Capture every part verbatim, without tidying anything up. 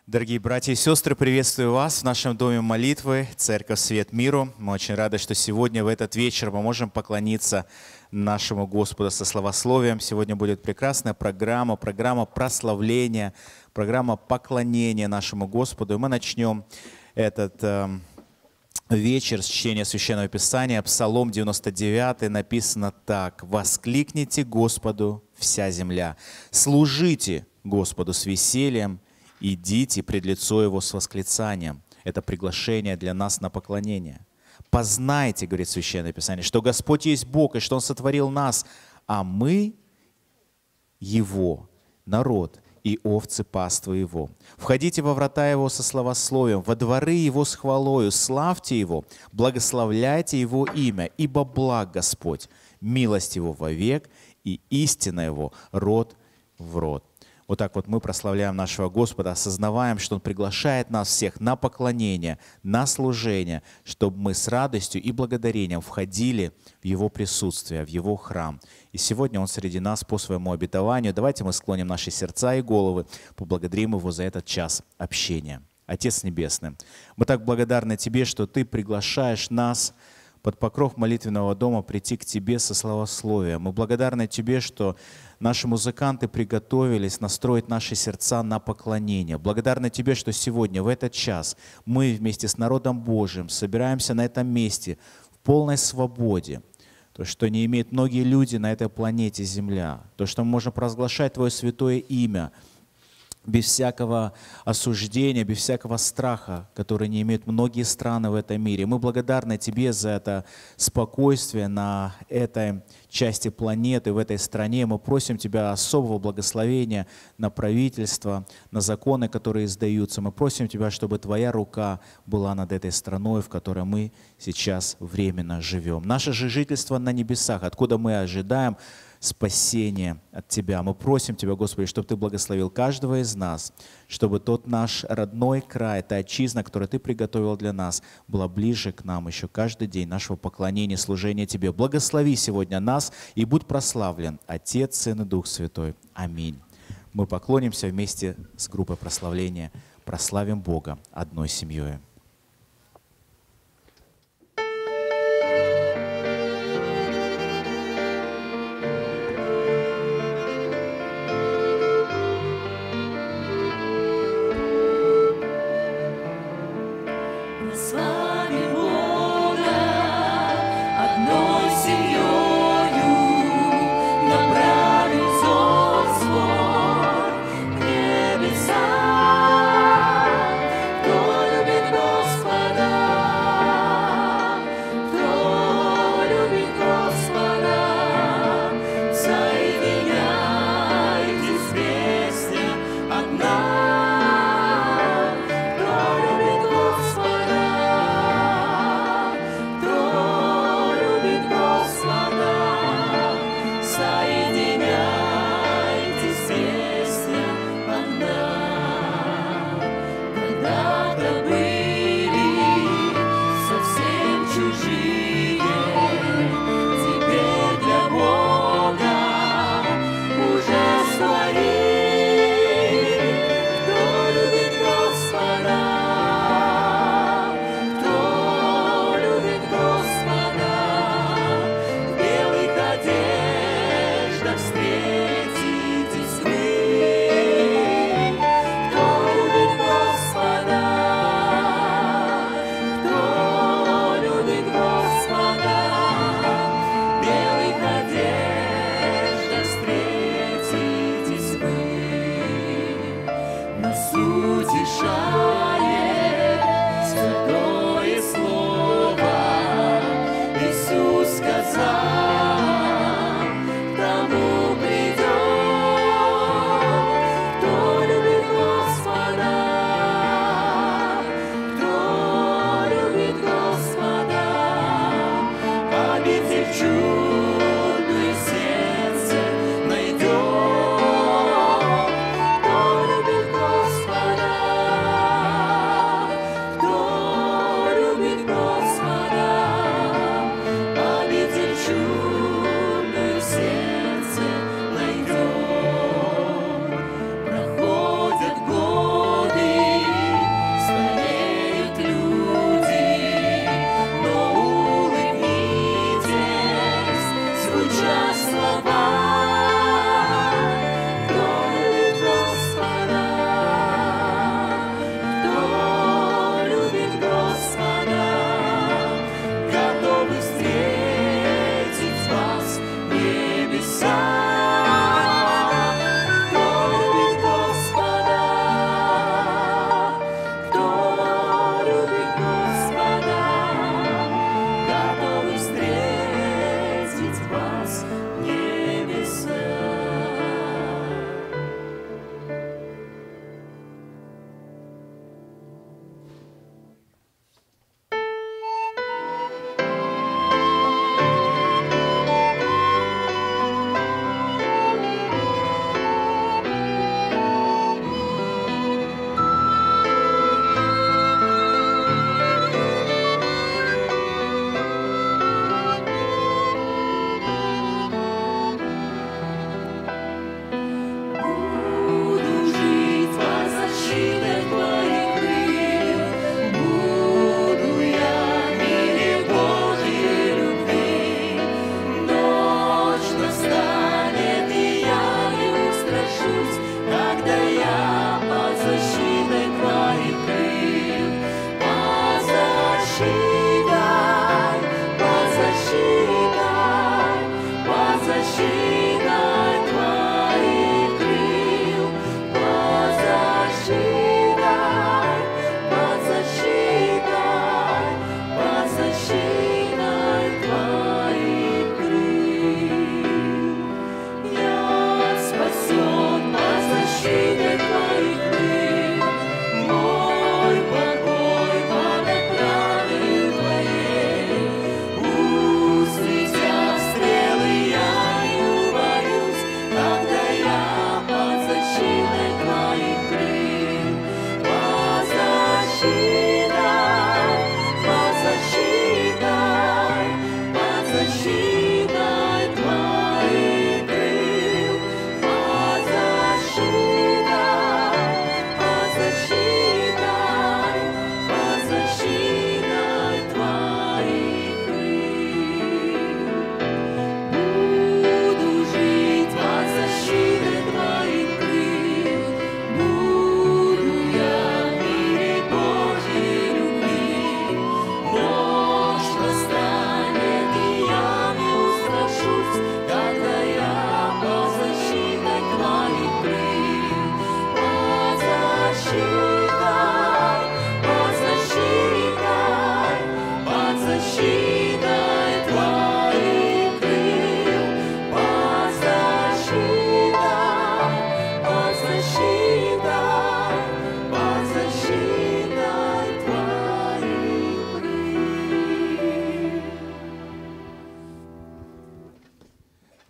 Дорогие братья и сестры, приветствую вас в нашем доме молитвы, Церковь Свет Миру. Мы очень рады, что сегодня в этот вечер мы можем поклониться нашему Господу со славословием. Сегодня будет прекрасная программа, программа прославления, программа поклонения нашему Господу. И мы начнем этот э, вечер с чтения Священного Писания. Псалом девяносто девять написано так: «Воскликните Господу вся земля, служите Господу с весельем, идите пред лицо Его с восклицанием». Это приглашение для нас на поклонение. «Познайте, — говорит Священное Писание, — что Господь есть Бог, и что Он сотворил нас, а мы Его, народ и овцы паствы Его. Входите во врата Его со славословием, во дворы Его с хвалою, славьте Его, благословляйте Его имя, ибо благ Господь, милость Его вовек, и истина Его род в род». Вот так вот мы прославляем нашего Господа, осознаваем, что Он приглашает нас всех на поклонение, на служение, чтобы мы с радостью и благодарением входили в Его присутствие, в Его храм. И сегодня Он среди нас по своему обетованию. Давайте мы склоним наши сердца и головы, поблагодарим Его за этот час общения. Отец Небесный, мы так благодарны Тебе, что Ты приглашаешь нас под покров молитвенного дома прийти к Тебе со славословием. Мы благодарны Тебе, что наши музыканты приготовились настроить наши сердца на поклонение. Благодарны Тебе, что сегодня, в этот час, мы вместе с народом Божьим собираемся на этом месте в полной свободе. То, что не имеют многие люди на этой планете Земля. То, что мы можем провозглашать Твое святое имя без всякого осуждения, без всякого страха, который не имеют многие страны в этом мире. Мы благодарны Тебе за это спокойствие на этой части планеты, в этой стране. Мы просим Тебя особого благословения на правительство, на законы, которые издаются. Мы просим Тебя, чтобы Твоя рука была над этой страной, в которой мы сейчас временно живем. Наше же жительство на небесах, откуда мы ожидаем спасение от Тебя. Мы просим Тебя, Господи, чтобы Ты благословил каждого из нас, чтобы тот наш родной край, та отчизна, которую Ты приготовил для нас, была ближе к нам еще каждый день нашего поклонения, служения Тебе. Благослови сегодня нас и будь прославлен Отец, Сын и Дух Святой. Аминь. Мы поклонимся вместе с группой прославления, прославим Бога одной семьей. Кто любит Бога?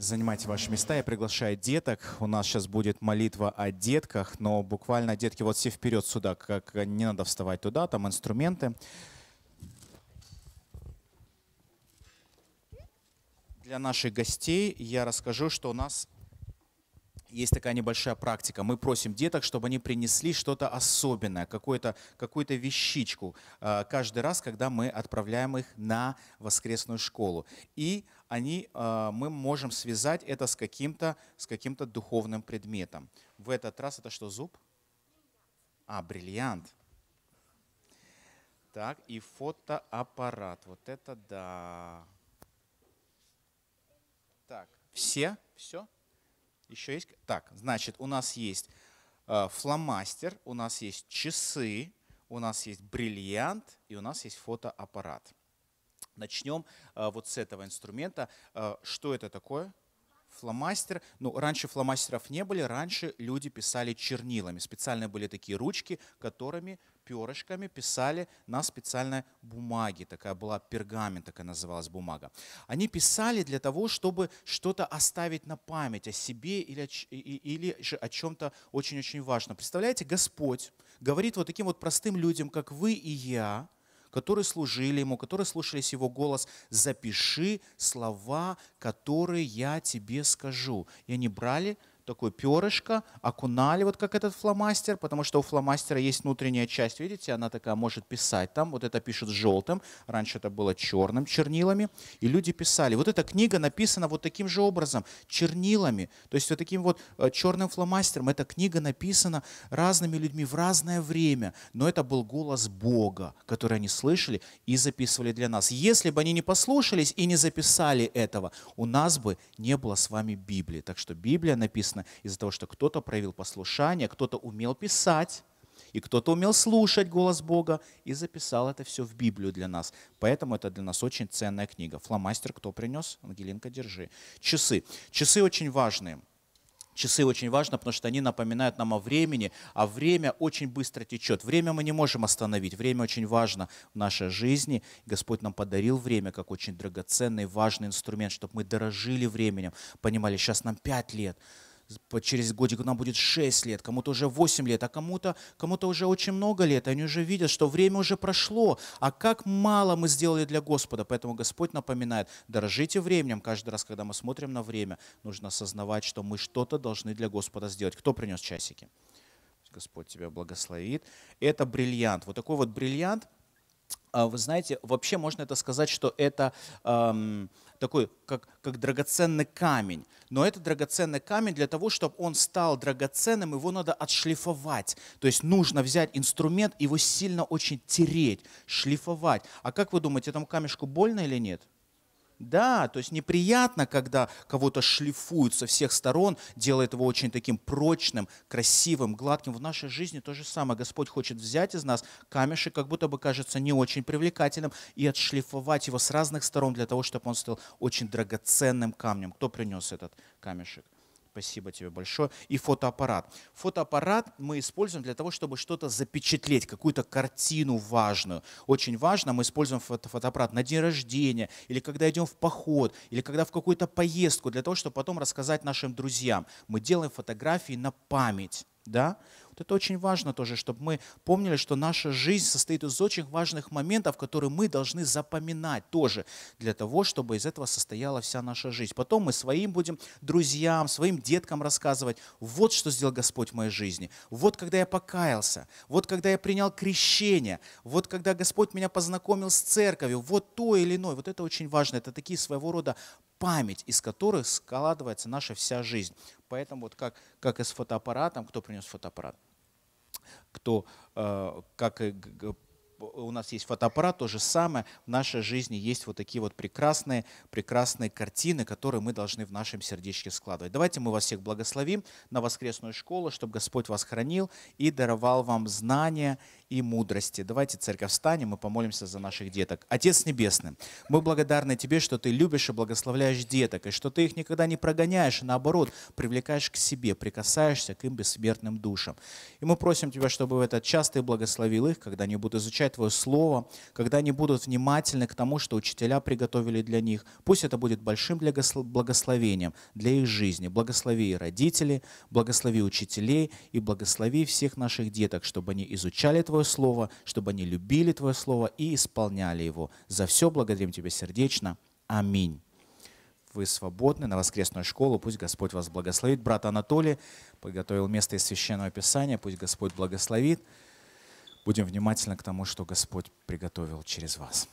Занимайте ваши места. Я приглашаю деток. У нас сейчас будет молитва о детках, но буквально детки вот все вперед сюда, как не надо вставать туда, там инструменты. Для наших гостей я расскажу, что у нас есть такая небольшая практика. Мы просим деток, чтобы они принесли что-то особенное, какую-то какую-то вещичку э, каждый раз, когда мы отправляем их на воскресную школу. И они, э, мы можем связать это с каким-то с каким-то духовным предметом. В этот раз это что, зуб? А, бриллиант. Так, и фотоаппарат. Вот это да. Так, все? Все? Еще есть? Так, значит, у нас есть э, фломастер, у нас есть часы, у нас есть бриллиант и у нас есть фотоаппарат. Начнем э, вот с этого инструмента. Э, что это такое? Фломастер. Ну, раньше фломастеров не были, раньше люди писали чернилами. Специально были такие ручки, которыми перышками писали на специальной бумаге. Такая была пергамент, такая называлась бумага. Они писали для того, чтобы что-то оставить на память о себе или, или же о чем-то очень-очень важном. Представляете, Господь говорит вот таким вот простым людям, как вы и я, которые служили Ему, которые слушались Его голос: запиши слова, которые я тебе скажу. И они брали такое перышко, окунали, вот как этот фломастер, потому что у фломастера есть внутренняя часть, видите, она такая может писать там, вот это пишет желтым, раньше это было черным чернилами, и люди писали. Вот эта книга написана вот таким же образом, чернилами, то есть вот таким вот черным фломастером. Эта книга написана разными людьми в разное время, но это был голос Бога, который они слышали и записывали для нас. Если бы они не послушались и не записали этого, у нас бы не было с вами Библии. Так что Библия написана из-за того, что кто-то проявил послушание, кто-то умел писать, и кто-то умел слушать голос Бога и записал это все в Библию для нас. Поэтому это для нас очень ценная книга. Фломастер кто принес? Ангелинка, держи. Часы. Часы очень важные. Часы очень важно, потому что они напоминают нам о времени, а время очень быстро течет. Время мы не можем остановить, время очень важно в нашей жизни. Господь нам подарил время как очень драгоценный, важный инструмент, чтобы мы дорожили временем, понимали, сейчас нам пять лет, через годик нам будет шесть лет, кому-то уже восемь лет, а кому-то кому-то уже очень много лет. Они уже видят, что время уже прошло, а как мало мы сделали для Господа. Поэтому Господь напоминает: дорожите временем. Каждый раз, когда мы смотрим на время, нужно осознавать, что мы что-то должны для Господа сделать. Кто принес часики? Господь тебя благословит. Это бриллиант. Вот такой вот бриллиант. Вы знаете, вообще можно это сказать, что это эм, такой, как, как драгоценный камень. Но это драгоценный камень для того, чтобы он стал драгоценным, его надо отшлифовать. То есть нужно взять инструмент, его сильно очень тереть, шлифовать. А как вы думаете, этому камешку больно или нет? Да, то есть неприятно, когда кого-то шлифуют со всех сторон, делает его очень таким прочным, красивым, гладким. В нашей жизни то же самое. Господь хочет взять из нас камешек, как будто бы кажется не очень привлекательным, и отшлифовать его с разных сторон для того, чтобы он стал очень драгоценным камнем. Кто принес этот камешек? Спасибо тебе большое. И фотоаппарат. Фотоаппарат мы используем для того, чтобы что-то запечатлеть, какую-то картину важную. Очень важно, мы используем фото фотоаппарат на день рождения, или когда идем в поход, или когда в какую-то поездку, для того, чтобы потом рассказать нашим друзьям. Мы делаем фотографии на память. Да? Вот это очень важно тоже, чтобы мы помнили, что наша жизнь состоит из очень важных моментов, которые мы должны запоминать тоже, для того, чтобы из этого состояла вся наша жизнь. Потом мы своим будем друзьям, своим деткам рассказывать: вот что сделал Господь в моей жизни, вот когда я покаялся, вот когда я принял крещение, вот когда Господь меня познакомил с церковью, вот то или иное. Вот это очень важно, это такие своего рода память, из которых складывается наша вся жизнь. Поэтому вот как, как и с фотоаппаратом, кто принес фотоаппарат? Кто, э, как и у нас есть фотоаппарат, то же самое в нашей жизни есть вот такие вот прекрасные, прекрасные картины, которые мы должны в нашем сердечке складывать. Давайте мы вас всех благословим на воскресную школу, чтобы Господь вас хранил и даровал вам знания и мудрости. Давайте, церковь, встанем и помолимся за наших деток. Отец Небесный, мы благодарны Тебе, что Ты любишь и благословляешь деток, и что Ты их никогда не прогоняешь, а наоборот, привлекаешь к себе, прикасаешься к им бессмертным душам. И мы просим Тебя, чтобы в этот час Ты благословил их, когда они будут изучать изучать Твое Слово, когда они будут внимательны к тому, что учителя приготовили для них. Пусть это будет большим благословением для их жизни. Благослови и родителей, благослови учителей и благослови всех наших деток, чтобы они изучали Твое Слово, чтобы они любили Твое Слово и исполняли его. За все благодарим Тебя сердечно. Аминь. Вы свободны на воскресную школу. Пусть Господь вас благословит. Брат Анатолий подготовил место из Священного Писания. Пусть Господь благословит. Будем внимательны к тому, что Господь приготовил через вас.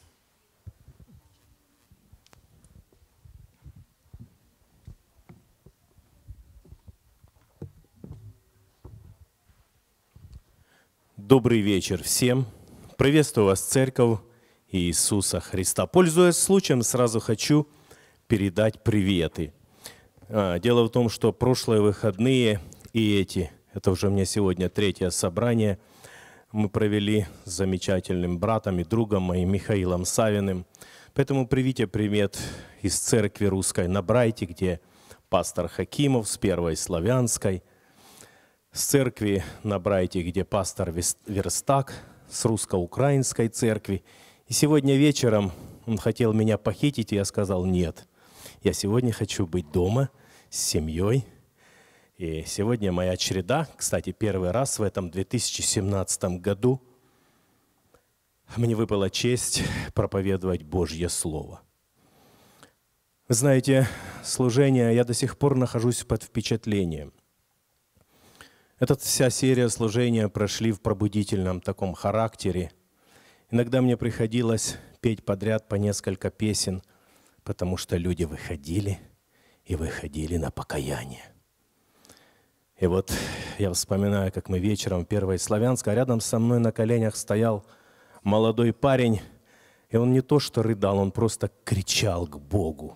Добрый вечер всем. Приветствую вас, Церковь Иисуса Христа. Пользуясь случаем, сразу хочу передать приветы. Дело в том, что прошлые выходные и эти, это уже у меня сегодня третье собрание, мы провели с замечательным братом и другом моим Михаилом Савиным. Поэтому привите привет из Церкви Русской на Брайте, где пастор Хакимов с Первой Славянской, с Церкви на Брайте, где пастор Верстак с Русско-Украинской Церкви. И сегодня вечером он хотел меня похитить, и я сказал нет. Я сегодня хочу быть дома с семьей. И сегодня моя череда, кстати, первый раз в этом две тысячи семнадцатом году мне выпала честь проповедовать Божье Слово. Вы знаете, служение, я до сих пор нахожусь под впечатлением. Эта вся серия служения прошли в пробудительном таком характере. Иногда мне приходилось петь подряд по несколько песен, потому что люди выходили и выходили на покаяние. И вот я вспоминаю, как мы вечером в Первой Славянской, а рядом со мной на коленях стоял молодой парень, и он не то что рыдал, он просто кричал к Богу.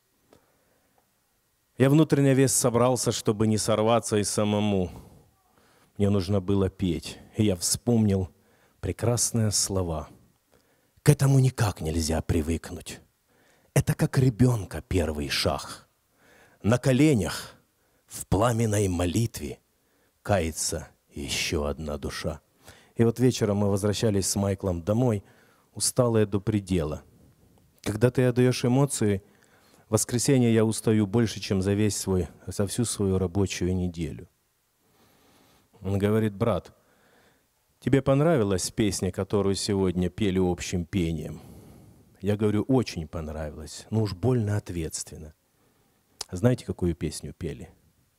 Я внутренне весь собрался, чтобы не сорваться и самому. Мне нужно было петь, и я вспомнил прекрасные слова. К этому никак нельзя привыкнуть. Это как ребенка первый шаг. На коленях, в пламенной молитве кается еще одна душа. И вот вечером мы возвращались с Майклом домой, усталые до предела. Когда ты отдаешь эмоции, в воскресенье я устаю больше, чем за весь свой, за всю свою рабочую неделю. Он говорит: брат, тебе понравилась песня, которую сегодня пели общим пением? Я говорю: очень понравилось, но уж больно ответственно. Знаете, какую песню пели?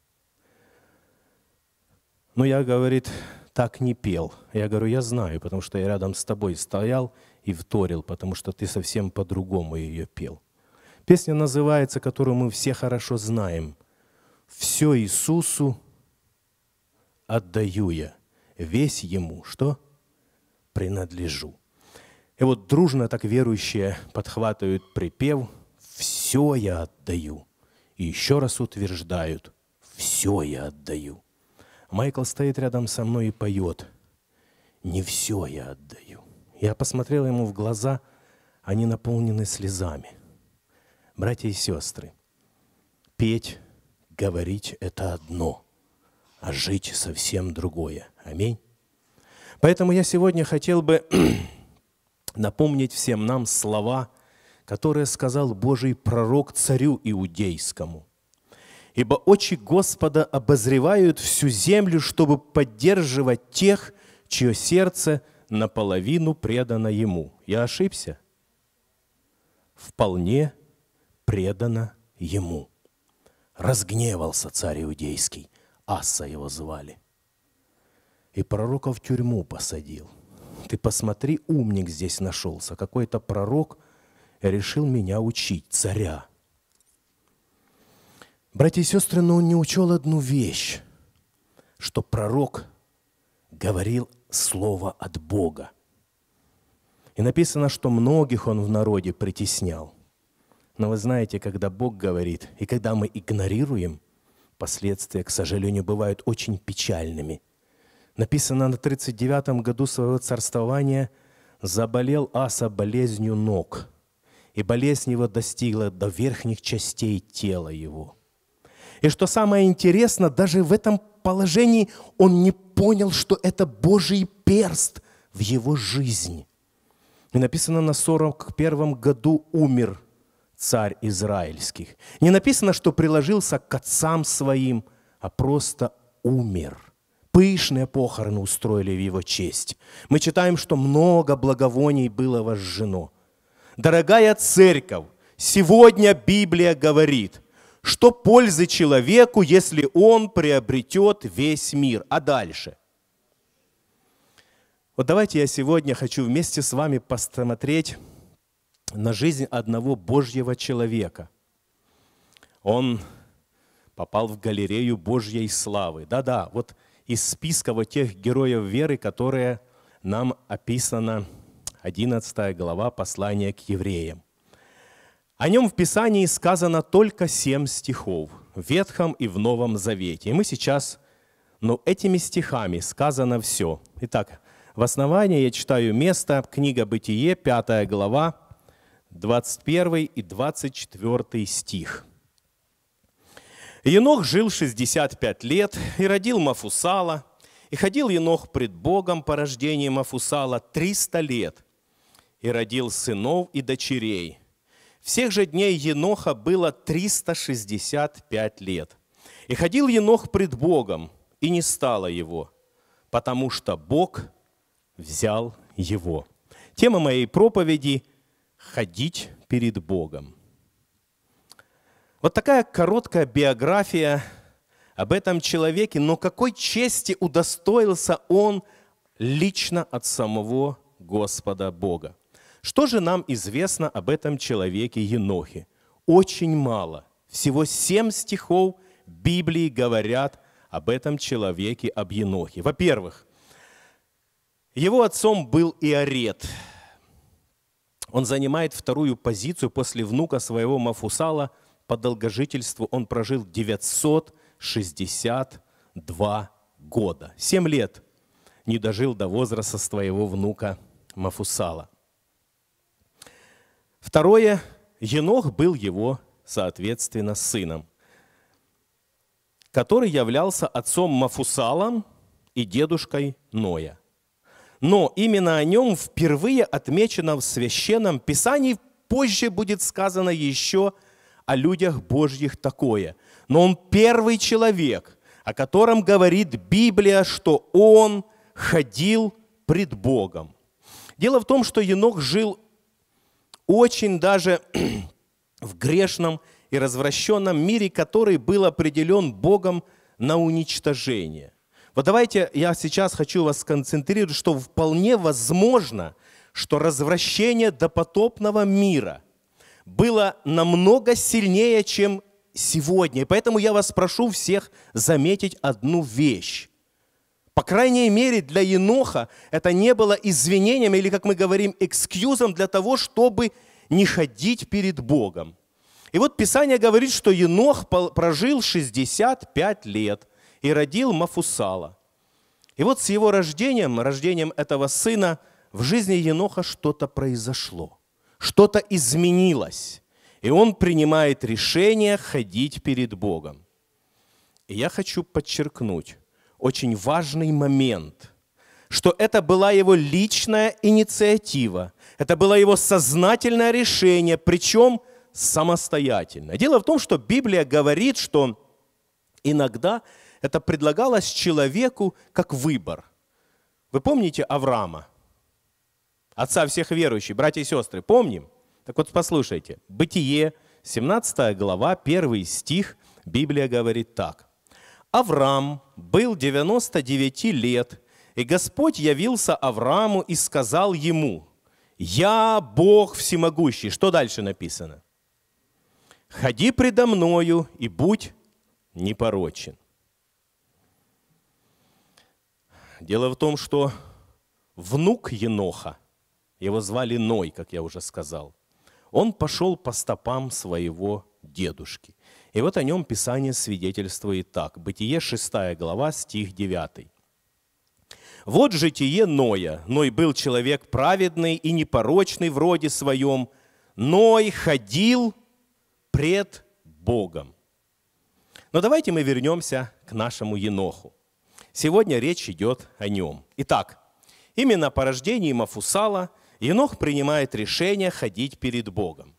Ну, я, говорит, так не пел. Я говорю: я знаю, потому что я рядом с тобой стоял и вторил, потому что ты совсем по-другому ее пел. Песня называется, которую мы все хорошо знаем. «Все Иисусу отдаю я, весь Ему, что? Принадлежу». И вот дружно так верующие подхватывают припев «Все я отдаю». И еще раз утверждают «Все я отдаю». Майкл стоит рядом со мной и поет «Не все я отдаю». Я посмотрел ему в глаза, они наполнены слезами. Братья и сестры, петь, говорить – это одно, а жить – совсем другое. Аминь. Поэтому я сегодня хотел бы напомнить всем нам слова, которые сказал Божий пророк царю иудейскому. «Ибо очи Господа обозревают всю землю, чтобы поддерживать тех, чье сердце наполовину предано Ему». Я ошибся? Вполне предано Ему. Разгневался царь иудейский, Аса его звали, и пророка в тюрьму посадил. Ты посмотри, умник здесь нашелся. Какой-то пророк решил меня учить, царя. Братья и сестры, но он не учел одну вещь, что пророк говорил слово от Бога. И написано, что многих он в народе притеснял. Но вы знаете, когда Бог говорит, и когда мы игнорируем, последствия, к сожалению, бывают очень печальными. Написано, на тридцать девятом году своего царствования заболел Аса болезнью ног, и болезнь его достигла до верхних частей тела его. И что самое интересное, даже в этом положении он не понял, что это Божий перст в его жизни. И написано, на сорок первом году умер царь израильских. Не написано, что приложился к отцам своим, а просто умер. Пышные похороны устроили в его честь. Мы читаем, что много благовоний было возжжено. Дорогая церковь, сегодня Библия говорит, что пользы человеку, если он приобретет весь мир. А дальше? Вот давайте я сегодня хочу вместе с вами посмотреть на жизнь одного Божьего человека. Он попал в галерею Божьей славы. Да-да, вот из списка вот тех героев веры, которые нам описано одиннадцатая глава послания к евреям. О нем в Писании сказано только семь стихов в Ветхом и в Новом Завете. И мы сейчас, ну, этими стихами сказано все. Итак, в основании я читаю место, книга Бытие, пятая глава, двадцать первый и двадцать четвёртый стих. «Енох жил шестьдесят пять лет и родил Мафусала, и ходил Енох пред Богом по рождению Мафусала триста лет, и родил сынов и дочерей. Всех же дней Еноха было триста шестьдесят пять лет. И ходил Енох пред Богом, и не стало его, потому что Бог взял его». Тема моей проповеди – «Ходить перед Богом». Вот такая короткая биография об этом человеке, но какой чести удостоился он лично от самого Господа Бога. Что же нам известно об этом человеке Енохе? Очень мало. Всего семь стихов Библии говорят об этом человеке, об Енохе. Во-первых, его отцом был Иарет. Он занимает вторую позицию после внука своего Мафусала. По долгожительству он прожил девятьсот шестьдесят два года. Семь лет не дожил до возраста своего внука Мафусала. Второе, Енох был его, соответственно, сыном, который являлся отцом Мафусалом и дедушкой Ноя. Но именно о нем впервые отмечено в Священном Писании, позже будет сказано еще о людях Божьих такое. Но он первый человек, о котором говорит Библия, что он ходил пред Богом. Дело в том, что Енох жил очень даже в грешном и развращенном мире, который был определен Богом на уничтожение. Вот давайте я сейчас хочу вас сконцентрировать, что вполне возможно, что развращение допотопного мира было намного сильнее, чем сегодня. И поэтому я вас прошу всех заметить одну вещь. По крайней мере, для Еноха это не было извинением или, как мы говорим, экскьюзом для того, чтобы не ходить перед Богом. И вот Писание говорит, что Енох прожил шестьдесят пять лет и родил Мафусала. И вот с его рождением, рождением этого сына, в жизни Еноха что-то произошло. Что-то изменилось, и он принимает решение ходить перед Богом. И я хочу подчеркнуть очень важный момент, что это была его личная инициатива, это было его сознательное решение, причем самостоятельно. Дело в том, что Библия говорит, что иногда это предлагалось человеку как выбор. Вы помните Авраама? Отца всех верующих, братья и сестры, помним? Так вот, послушайте. Бытие, семнадцатая глава, первый стих, Библия говорит так. «Авраам был девяносто девяти лет, и Господь явился Аврааму и сказал ему, «Я Бог всемогущий». Что дальше написано? «Ходи предо мною и будь непорочен». Дело в том, что внук Еноха, его звали Ной, как я уже сказал, он пошел по стопам своего дедушки. И вот о нем Писание свидетельствует так. Бытие, шестая глава, стих девятый. «Вот житие Ноя. Ной был человек праведный и непорочный в роде своем. Ной ходил пред Богом». Но давайте мы вернемся к нашему Еноху. Сегодня речь идет о нем. Итак, именно по рождении Мафусала Енох принимает решение ходить перед Богом.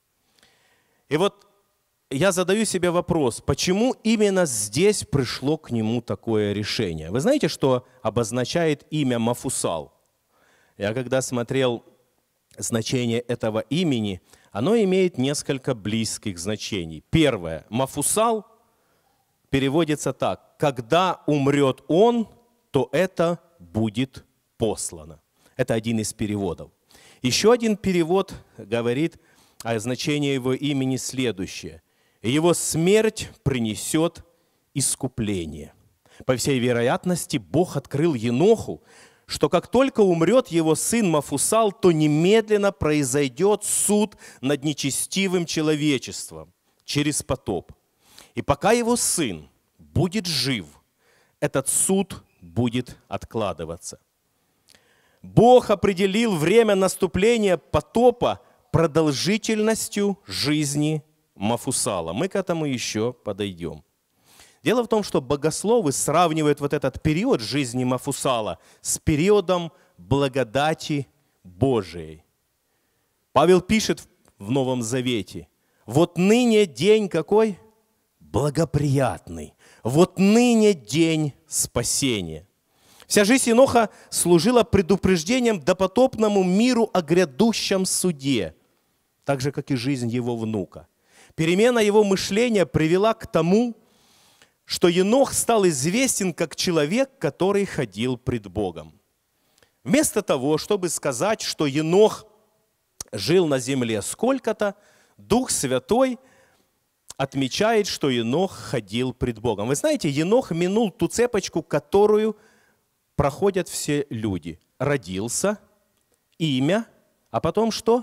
И вот я задаю себе вопрос, почему именно здесь пришло к нему такое решение? Вы знаете, что обозначает имя Мафусал? Я когда смотрел значение этого имени, оно имеет несколько близких значений. Первое. Мафусал переводится так. Когда умрет он, то это будет послано. Это один из переводов. Еще один перевод говорит о значении его имени следующее. Его смерть принесет искупление. По всей вероятности, Бог открыл Еноху, что как только умрет его сын Мафусал, то немедленно произойдет суд над нечестивым человечеством через потоп. И пока его сын будет жив, этот суд будет откладываться. Бог определил время наступления потопа продолжительностью жизни Мафусала. Мы к этому еще подойдем. Дело в том, что богословы сравнивают вот этот период жизни Мафусала с периодом благодати Божией. Павел пишет в Новом Завете: «Вот ныне день какой? Благоприятный. Вот ныне день спасения». Вся жизнь Еноха служила предупреждением допотопному миру о грядущем суде, так же, как и жизнь его внука. Перемена его мышления привела к тому, что Енох стал известен как человек, который ходил пред Богом. Вместо того, чтобы сказать, что Енох жил на земле сколько-то, Дух Святой отмечает, что Енох ходил пред Богом. Вы знаете, Енох минул ту цепочку, которую проходят все люди. Родился, имя, а потом что?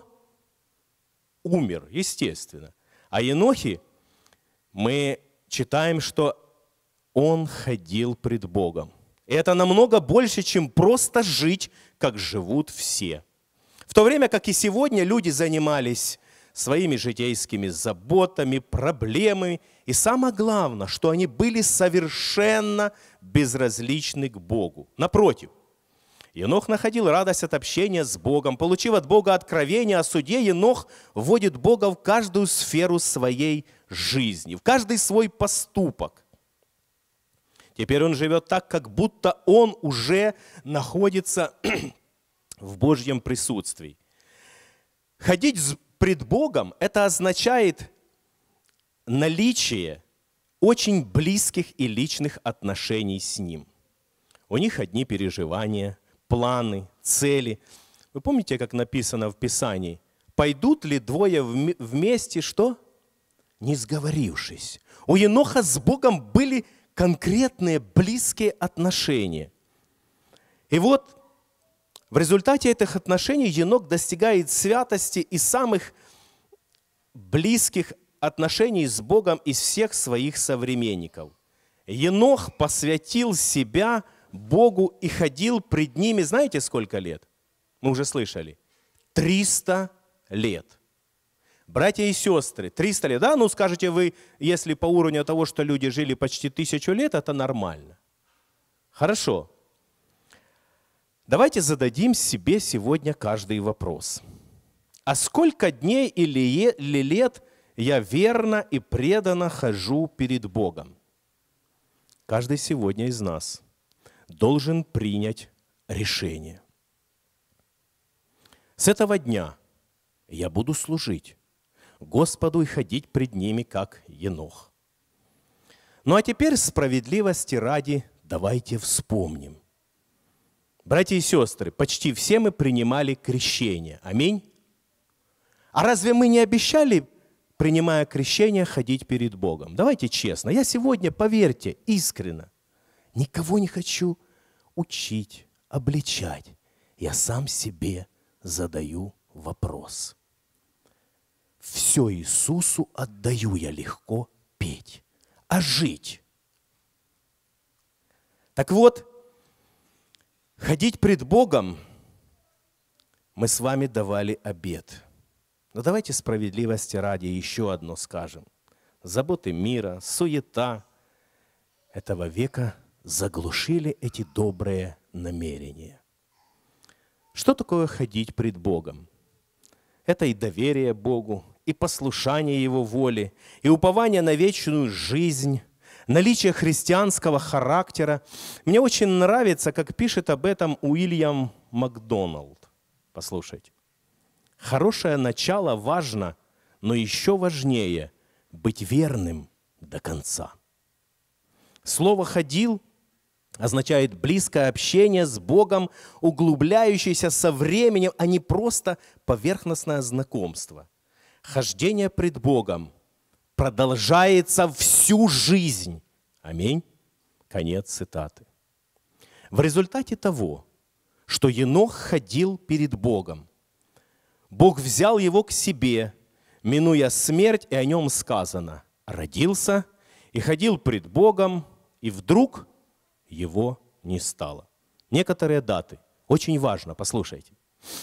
Умер, естественно. А Енохе мы читаем, что он ходил пред Богом. И это намного больше, чем просто жить, как живут все. В то время как и сегодня люди занимались своими житейскими заботами, проблемами. И самое главное, что они были совершенно безразличны к Богу. Напротив, Енох находил радость от общения с Богом. Получив от Бога откровение о суде, Енох вводит Бога в каждую сферу своей жизни, в каждый свой поступок. Теперь он живет так, как будто он уже находится в Божьем присутствии. Ходить пред Богом – это означает наличие очень близких и личных отношений с Ним. У них одни переживания, планы, цели. Вы помните, как написано в Писании? «Пойдут ли двое вместе, что? Не сговорившись». У Еноха с Богом были конкретные близкие отношения. И вот в результате этих отношений Енох достигает святости и самых близких отношений с Богом из всех своих современников. Енох посвятил себя Богу и ходил пред ними, знаете, сколько лет? Мы уже слышали. триста лет. Братья и сестры, триста лет. Да, ну скажете вы, если по уровню того, что люди жили почти тысячу лет, это нормально. Хорошо. Давайте зададим себе сегодня каждый вопрос. А сколько дней или лет я верно и преданно хожу перед Богом? Каждый сегодня из нас должен принять решение. С этого дня я буду служить Господу и ходить пред ними, как Енох. Ну а теперь справедливости ради давайте вспомним. Братья и сестры, почти все мы принимали крещение. Аминь. А разве мы не обещали, принимая крещение, ходить перед Богом? Давайте честно. Я сегодня, поверьте, искренне, никого не хочу учить, обличать. Я сам себе задаю вопрос. Все Иисусу отдаю я легко петь, а жить? Так вот, ходить пред Богом мы с вами давали обет. Но давайте справедливости ради еще одно скажем. Заботы мира, суета этого века заглушили эти добрые намерения. Что такое ходить пред Богом? Это и доверие Богу, и послушание Его воле, и упование на вечную жизнь, наличие христианского характера. Мне очень нравится, как пишет об этом Уильям Макдоналд. Послушайте. Хорошее начало важно, но еще важнее быть верным до конца. Слово «ходил» означает близкое общение с Богом, углубляющееся со временем, а не просто поверхностное знакомство. Хождение пред Богом продолжается всю жизнь. Аминь. Конец цитаты. В результате того, что Енох ходил перед Богом, Бог взял его к себе, минуя смерть, и о нем сказано: родился и ходил пред Богом, и вдруг его не стало. Некоторые даты. Очень важно, послушайте.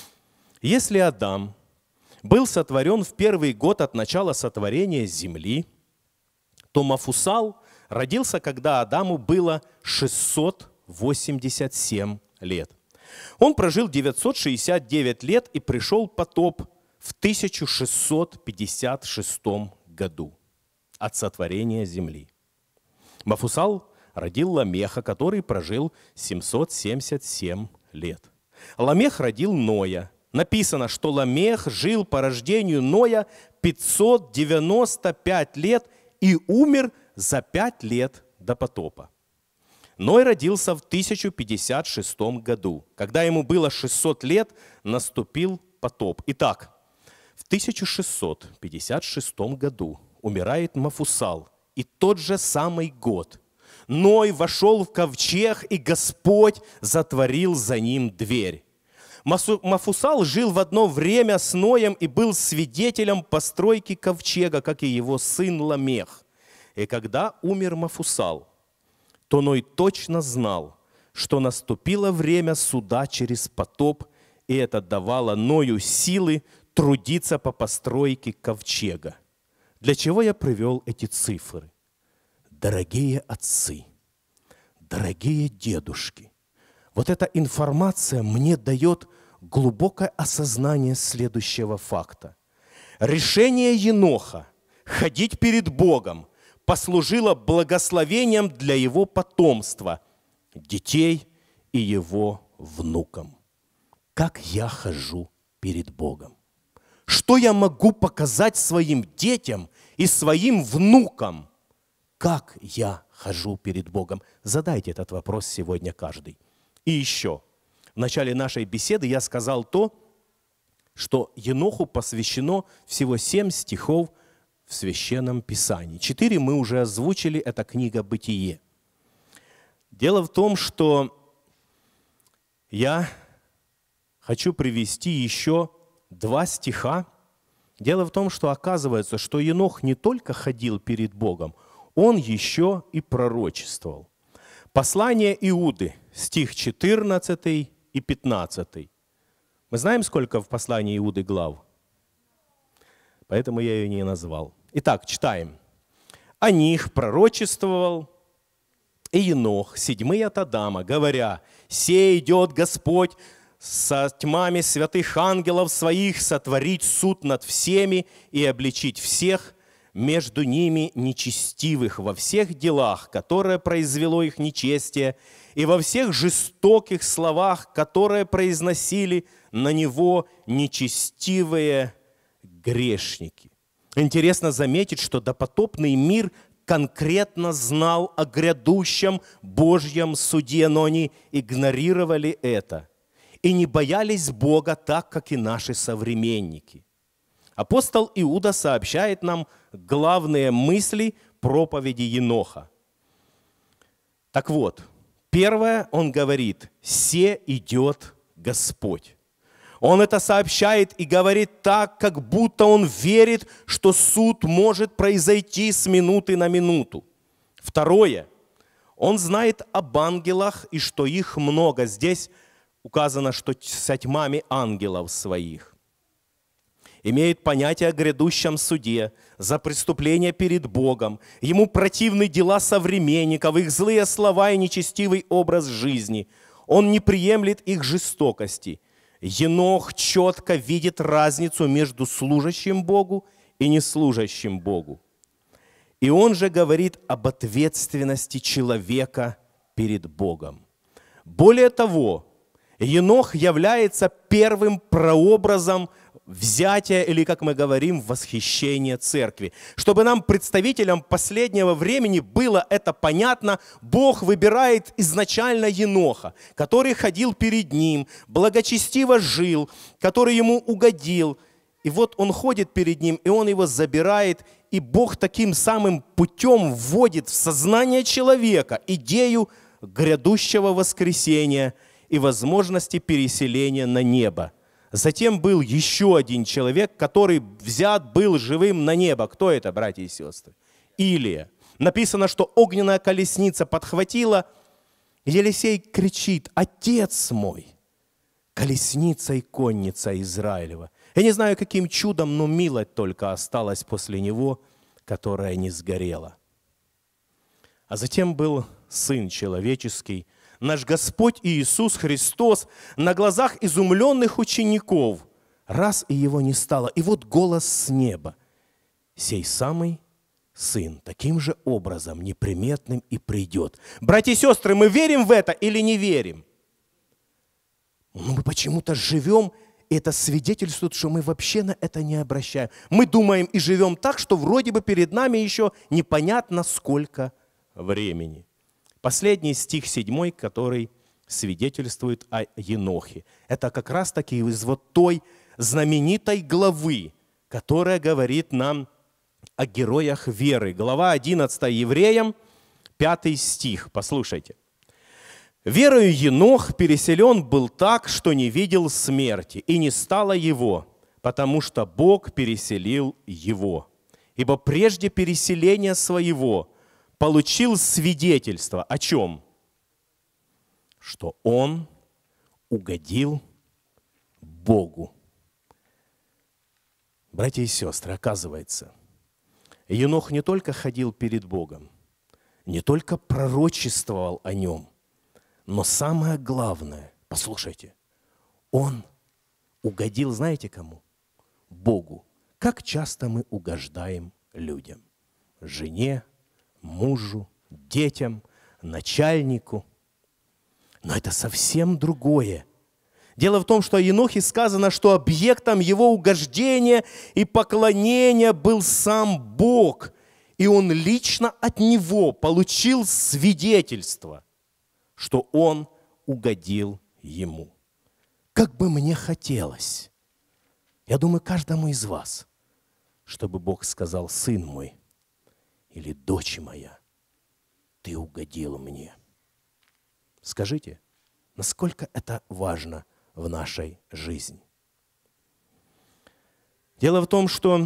Если Адам был сотворен в первый год от начала сотворения земли, то Мафусал родился, когда Адаму было шестьсот восемьдесят семь лет. Он прожил девятьсот шестьдесят девять лет, и пришел потоп в тысяча шестьсот пятьдесят шестом году от сотворения земли. Мафусал родил Ламеха, который прожил семьсот семьдесят семь лет. Ламех родил Ноя. Написано, что Ламех жил по рождению Ноя пятьсот девяносто пять лет и умер за пять лет до потопа. Ной родился в тысяча пятьдесят шестом году. Когда ему было шестьсот лет, наступил потоп. Итак, в тысяча шестьсот пятьдесят шестом году умирает Мафусал. И тот же самый год Ной вошел в ковчег, и Господь затворил за ним дверь. Мафусал жил в одно время с Ноем и был свидетелем постройки ковчега, как и его сын Ламех. И когда умер Мафусал, то Ной точно знал, что наступило время суда через потоп, и это давало Ною силы трудиться по постройке ковчега. Для чего я привел эти цифры? Дорогие отцы, дорогие дедушки, вот эта информация мне дает глубокое осознание следующего факта. Решение Еноха ходить перед Богом послужило благословением для его потомства, детей и его внукам. Как я хожу перед Богом? Что я могу показать своим детям и своим внукам? Как я хожу перед Богом? Задайте этот вопрос сегодня каждый. И еще, в начале нашей беседы я сказал то, что Еноху посвящено всего семь стихов в Священном Писании. Четыре мы уже озвучили, это книга «Бытие». Дело в том, что я хочу привести еще два стиха. Дело в том, что оказывается, что Енох не только ходил перед Богом, он еще и пророчествовал. Послание Иуды, стих четырнадцатый и пятнадцатый. Мы знаем, сколько в послании Иуды глав? Поэтому я ее не назвал. Итак, читаем. «О них пророчествовал и Енох, седьмый от Адама, говоря: «Сей идет Господь со тьмами святых ангелов своих сотворить суд над всеми и обличить всех, между ними нечестивых во всех делах, которые произвело их нечестие, и во всех жестоких словах, которые произносили на него нечестивые грешники». Интересно заметить, что допотопный мир конкретно знал о грядущем Божьем суде, но они игнорировали это и не боялись Бога так, как и наши современники. Апостол Иуда сообщает нам главные мысли проповеди Еноха. Так вот, первое, он говорит: «Се идет Господь». Он это сообщает и говорит так, как будто он верит, что суд может произойти с минуты на минуту. Второе, он знает об ангелах и что их много. Здесь указано, что со тьмами ангелов своих. Имеет понятие о грядущем суде, за преступление перед Богом. Ему противны дела современников, их злые слова и нечестивый образ жизни. Он не приемлет их жестокости. Енох четко видит разницу между служащим Богу и неслужащим Богу. И он же говорит об ответственности человека перед Богом. Более того, Енох является первым прообразом взятия, или, как мы говорим, восхищения церкви. Чтобы нам, представителям последнего времени, было это понятно, Бог выбирает изначально Еноха, который ходил перед Ним, благочестиво жил, который Ему угодил. И вот он ходит перед Ним, и Он его забирает, и Бог таким самым путем вводит в сознание человека идею грядущего воскресения и возможности переселения на небо. Затем был еще один человек, который взят был живым на небо. Кто это, братья и сестры? Илия. Написано, что огненная колесница подхватила. Елисей кричит: «Отец мой, колесница и конница Израилева». Я не знаю, каким чудом, но милость только осталась после него, которая не сгорела. А затем был Сын Человеческий, наш Господь Иисус Христос, на глазах изумленных учеников, раз и его не стало. И вот голос с неба: «Сей самый Сын таким же образом неприметным и придет». Братья и сестры, мы верим в это или не верим? Но мы почему-то живем, и это свидетельствует, что мы вообще на это не обращаем. Мы думаем и живем так, что вроде бы перед нами еще непонятно сколько времени. Последний стих седьмой, который свидетельствует о Енохе. Это как раз-таки из вот той знаменитой главы, которая говорит нам о героях веры. Глава одиннадцатая Евреям, пятый стих. Послушайте. «Верою Енох переселен был так, что не видел смерти, и не стало его, потому что Бог переселил его. Ибо прежде переселения своего получил свидетельство». О чем? Что он угодил Богу. Братья и сестры, оказывается, Енох не только ходил перед Богом, не только пророчествовал о нем, но самое главное, послушайте, он угодил, знаете кому? Богу. Как часто мы угождаем людям? Жене, мужу, детям, начальнику. Но это совсем другое. Дело в том, что о Енохе сказано, что объектом его угождения и поклонения был сам Бог. И он лично от него получил свидетельство, что он угодил ему. Как бы мне хотелось, я думаю, каждому из вас, чтобы Бог сказал: «Сын мой или дочь моя, ты угодил мне». Скажите, насколько это важно в нашей жизни? Дело в том, что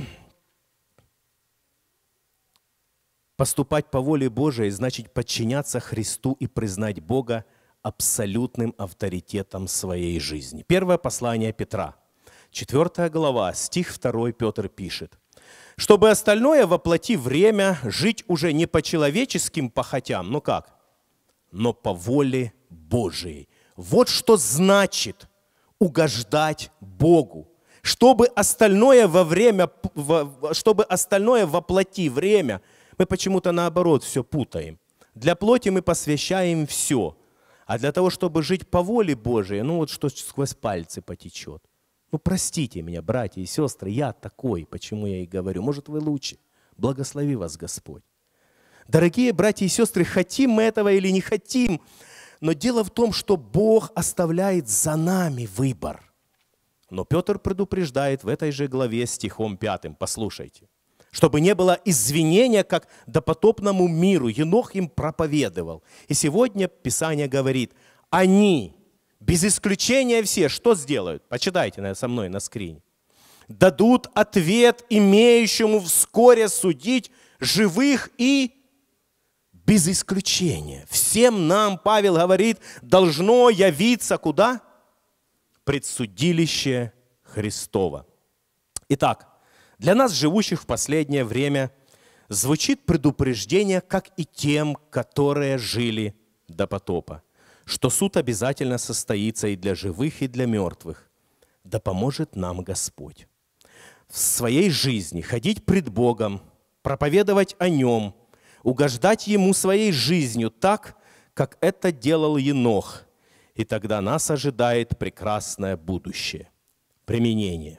поступать по воле Божией значит подчиняться Христу и признать Бога абсолютным авторитетом своей жизни. Первое послание Петра, четвёртая глава, стих второй, Петр пишет: «Чтобы остальное воплоти время жить уже не по человеческим похотям». Ну как? Но по воле Божией. Вот что значит угождать Богу. Чтобы остальное во время, чтобы остальное воплоти время. Мы почему-то наоборот все путаем. Для плоти мы посвящаем все. А для того, чтобы жить по воле Божией, ну вот что сквозь пальцы потечет. Ну простите меня, братья и сестры, я такой, почему я и говорю. Может, вы лучше. Благослови вас Господь. Дорогие братья и сестры, хотим мы этого или не хотим, но дело в том, что Бог оставляет за нами выбор. Но Петр предупреждает в этой же главе стихом пятым. Послушайте. Чтобы не было извинения, как допотопному миру. Енох им проповедовал. И сегодня Писание говорит: они, без исключения все, что сделают? Почитайте со мной на скрине. Дадут ответ имеющему вскоре судить живых и без исключения. Всем нам, Павел говорит, должно явиться куда? Предсудилище Христово. Итак, для нас, живущих в последнее время, звучит предупреждение, как и тем, которые жили до потопа, что суд обязательно состоится и для живых, и для мертвых. да поможет нам Господь в своей жизни ходить пред Богом, проповедовать о Нем, угождать Ему своей жизнью так, как это делал Енох. И тогда нас ожидает прекрасное будущее. Применение.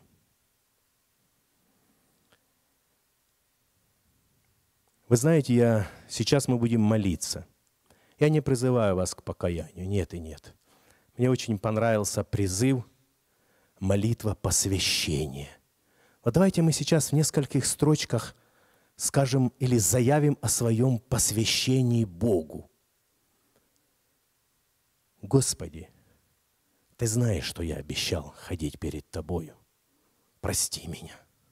Вы знаете, я, сейчас мы будем молиться. Я не призываю вас к покаянию, нет и нет. Мне очень понравился призыв молитва посвящения. Вот давайте мы сейчас в нескольких строчках скажем или заявим о своем посвящении Богу. Господи, Ты знаешь, что я обещал ходить перед Тобою. Прости меня.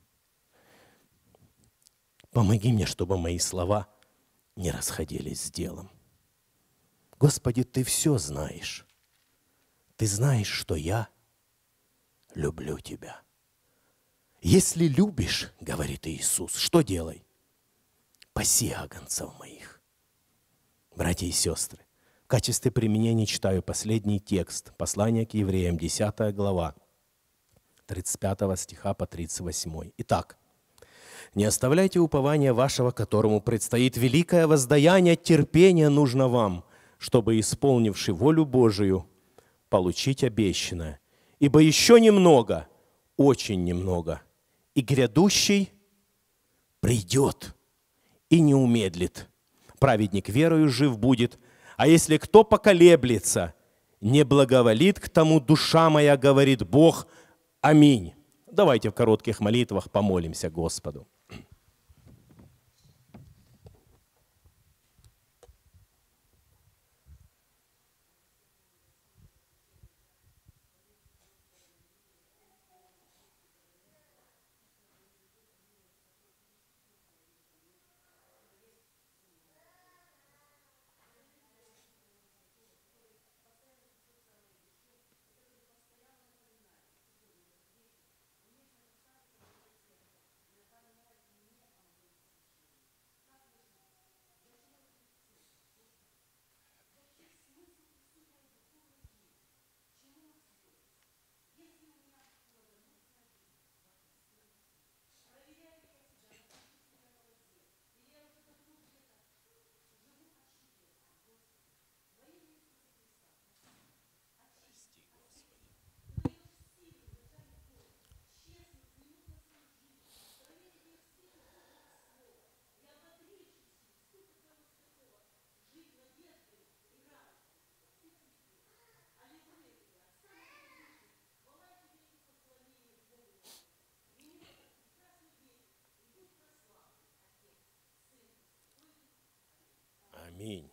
Помоги мне, чтобы мои слова не расходились с делом. Господи, Ты все знаешь. Ты знаешь, что я люблю Тебя. Если любишь, говорит Иисус, что делай? Паси агнцев моих. Братья и сестры, в качестве применения читаю последний текст, послание к евреям, десятая глава, тридцать пятого стиха по тридцать восьмой. Итак, «Не оставляйте упования вашего, которому предстоит великое воздаяние, терпение нужно вам, чтобы, исполнивши волю Божию, получить обещанное. Ибо еще немного, очень немного, и грядущий придет и не умедлит. Праведник верою жив будет, а если кто поколеблется, не благоволит к тому душа моя, говорит Бог. Аминь». Давайте в коротких молитвах помолимся Господу. Аминь.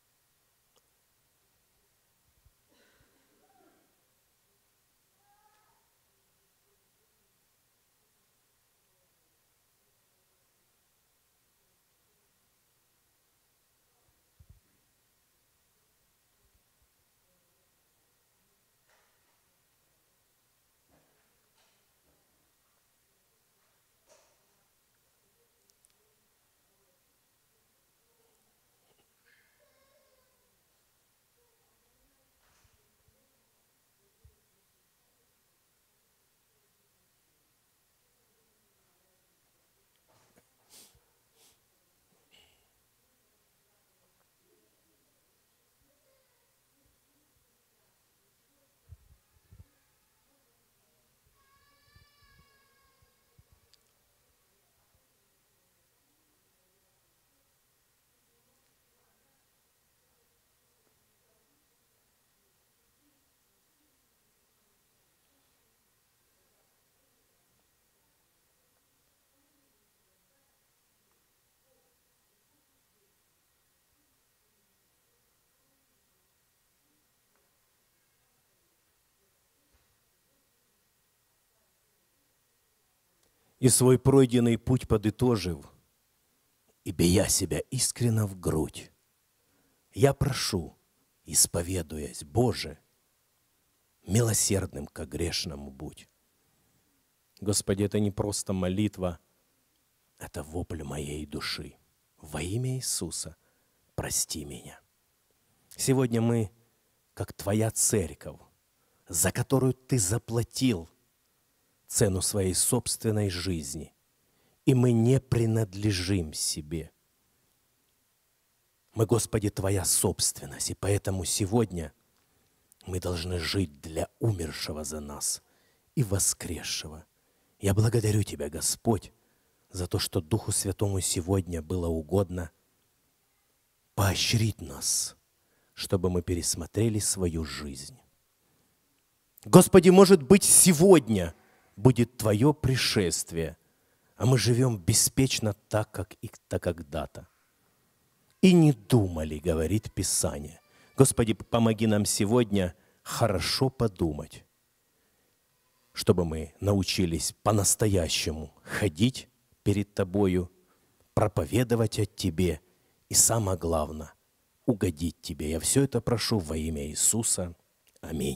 И свой пройденный путь подытожив, и бия себя искренно в грудь, я прошу, исповедуясь, Боже, милосердным ко грешному будь. Господи, это не просто молитва, это вопль моей души. Во имя Иисуса прости меня. Сегодня мы, как Твоя церковь, за которую Ты заплатил цену своей собственной жизни. И мы не принадлежим себе. Мы, Господи, Твоя собственность, и поэтому сегодня мы должны жить для умершего за нас и воскресшего. Я благодарю Тебя, Господь, за то, что Духу Святому сегодня было угодно поощрить нас, чтобы мы пересмотрели свою жизнь. Господи, может быть, сегодня будет Твое пришествие, а мы живем беспечно так, как и-то когда-то. И не думали, говорит Писание. Господи, помоги нам сегодня хорошо подумать, чтобы мы научились по-настоящему ходить перед Тобою, проповедовать о Тебе и, самое главное, угодить Тебе. Я все это прошу во имя Иисуса. Аминь.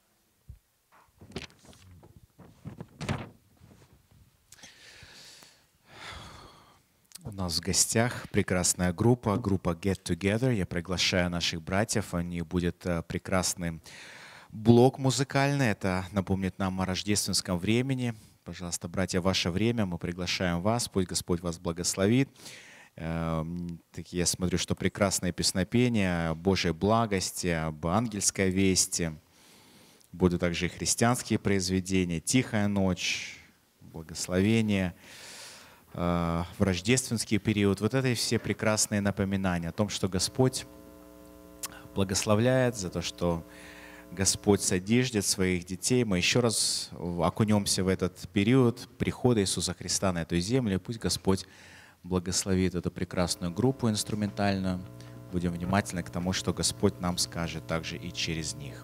У нас в гостях прекрасная группа, группа Get Together. Я приглашаю наших братьев. У них будет прекрасный блок музыкальный. Это напомнит нам о рождественском времени. Пожалуйста, братья, ваше время. Мы приглашаем вас. Пусть Господь вас благословит. Я смотрю, что прекрасное песнопение о Божьей благости, об ангельской вести. Будут также и христианские произведения, «Тихая ночь», «Благословение», в рождественский период. Вот это и все прекрасные напоминания о том, что Господь благословляет, за то, что Господь содержит своих детей. Мы еще раз окунемся в этот период прихода Иисуса Христа на эту землю. Пусть Господь благословит эту прекрасную группу инструментальную. Будем внимательны к тому, что Господь нам скажет также и через них.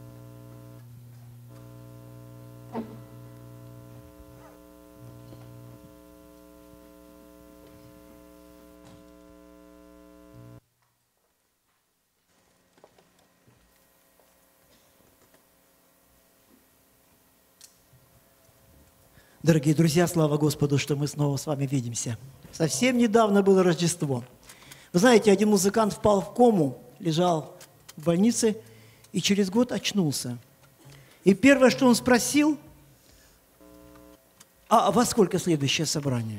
Дорогие друзья, слава Господу, что мы снова с вами видимся. Совсем недавно было Рождество. Вы знаете, один музыкант впал в кому, лежал в больнице и через год очнулся. И первое, что он спросил, а во сколько следующее собрание?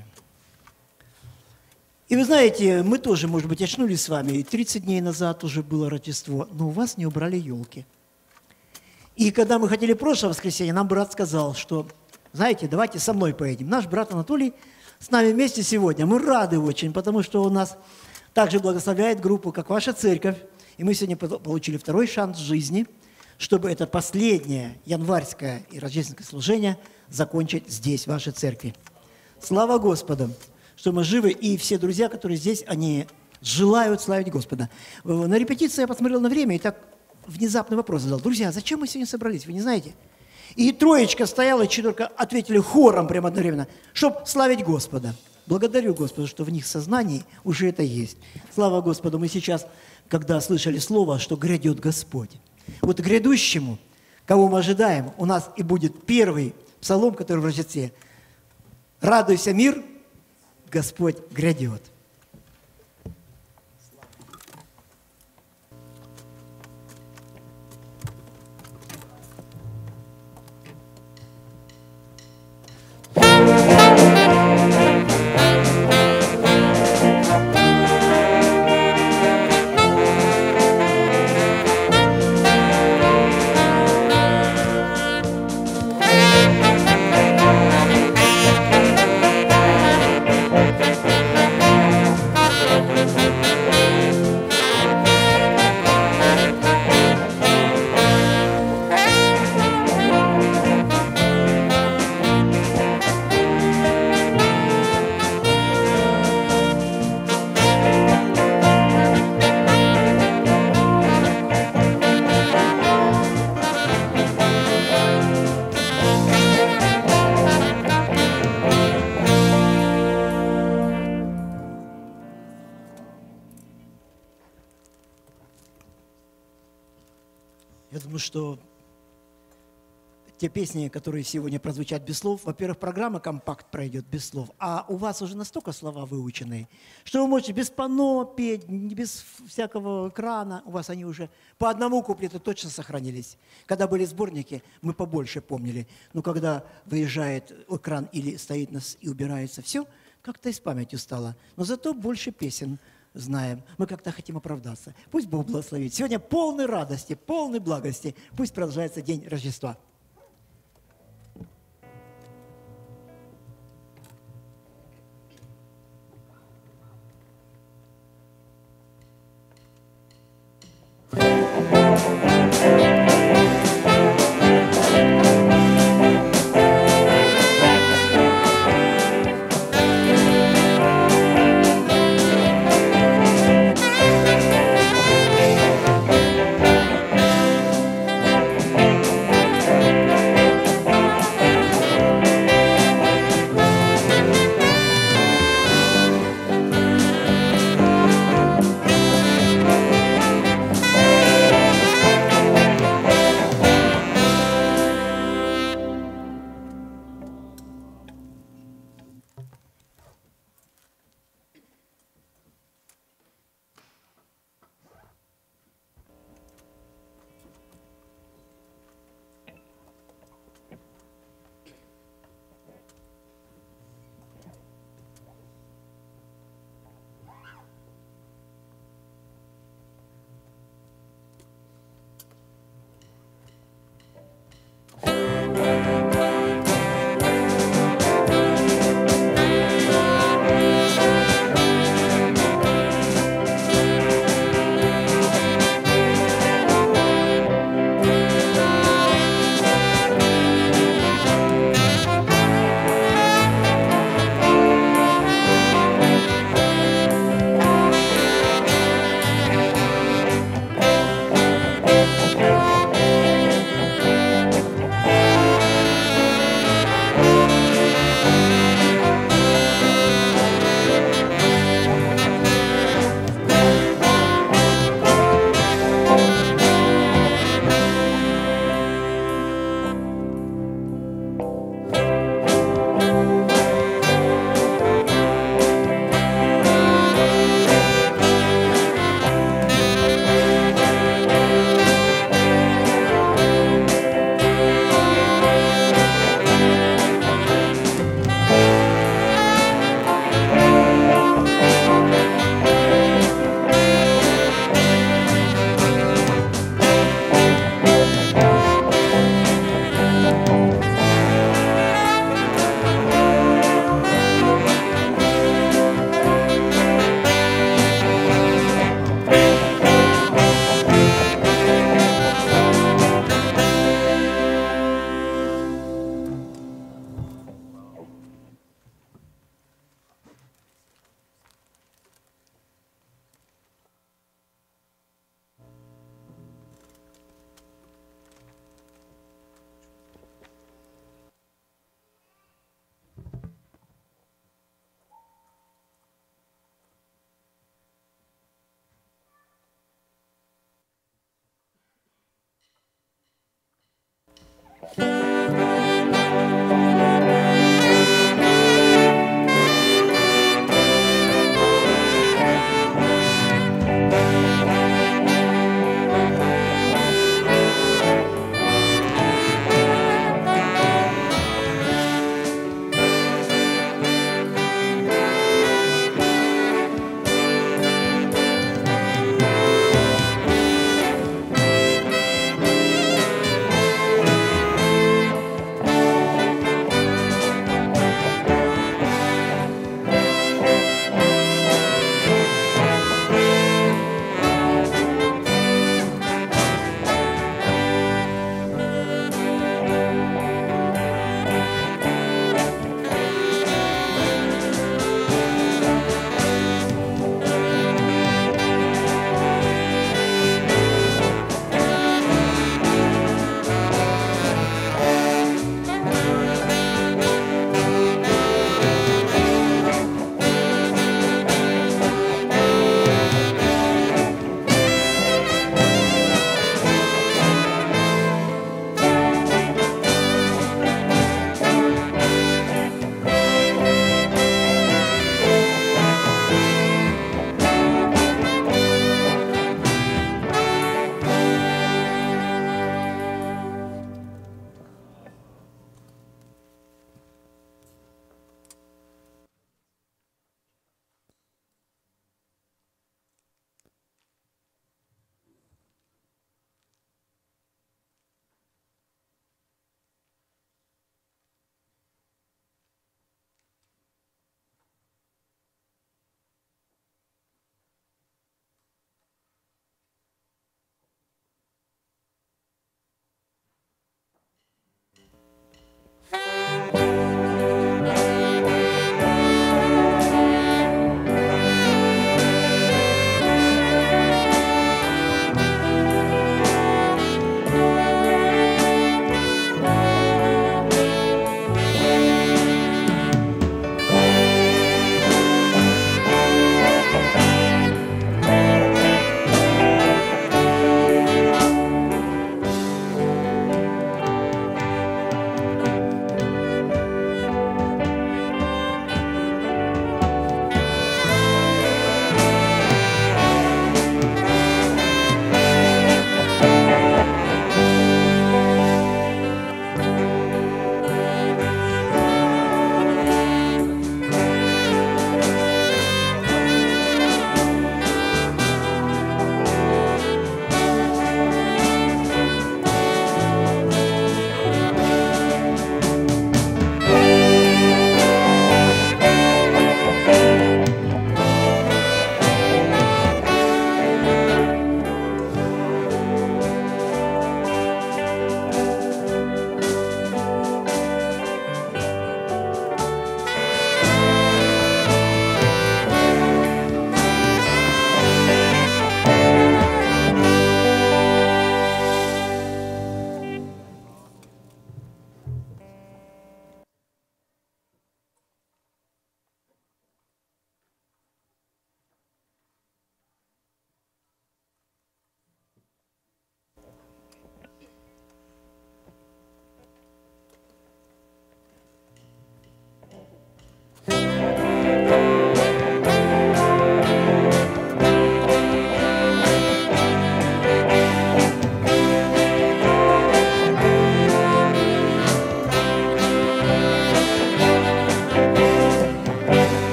И вы знаете, мы тоже, может быть, очнулись с вами, и тридцать дней назад уже было Рождество, но у вас не убрали елки. И когда мы хотели прошлое воскресенье, нам брат сказал, что, знаете, давайте со мной поедем. Наш брат Анатолий с нами вместе сегодня. Мы рады очень, потому что он нас также благословляет группу, как ваша церковь. И мы сегодня получили второй шанс в жизни, чтобы это последнее январское и рождественское служение закончить здесь, в вашей церкви. Слава Господу, что мы живы, и все друзья, которые здесь, они желают славить Господа. На репетиции я посмотрел на время и так внезапный вопрос задал. Друзья, зачем мы сегодня собрались, вы не знаете? И троечка стояла, и четверка ответили хором прямо одновременно, чтобы славить Господа. Благодарю Господа, что в них сознании уже это есть. Слава Господу, мы сейчас, когда слышали слово, что грядет Господь. Вот грядущему, кого мы ожидаем, у нас и будет первый псалом, который в Рождестве. «Радуйся, мир, Господь грядет». Я думаю, что те песни, которые сегодня прозвучат без слов. Во-первых, программа «Компакт» пройдет без слов, а у вас уже настолько слова выученные, что вы можете без пано петь, без всякого экрана. У вас они уже по одному куплету точно сохранились. Когда были сборники, мы побольше помнили. Но когда выезжает экран или стоит нас и убирается все, как-то из памяти стало. Но зато больше песен знаем. Мы как-то хотим оправдаться. Пусть Бог благословит. Сегодня полной радости, полной благости. Пусть продолжается день Рождества. Thank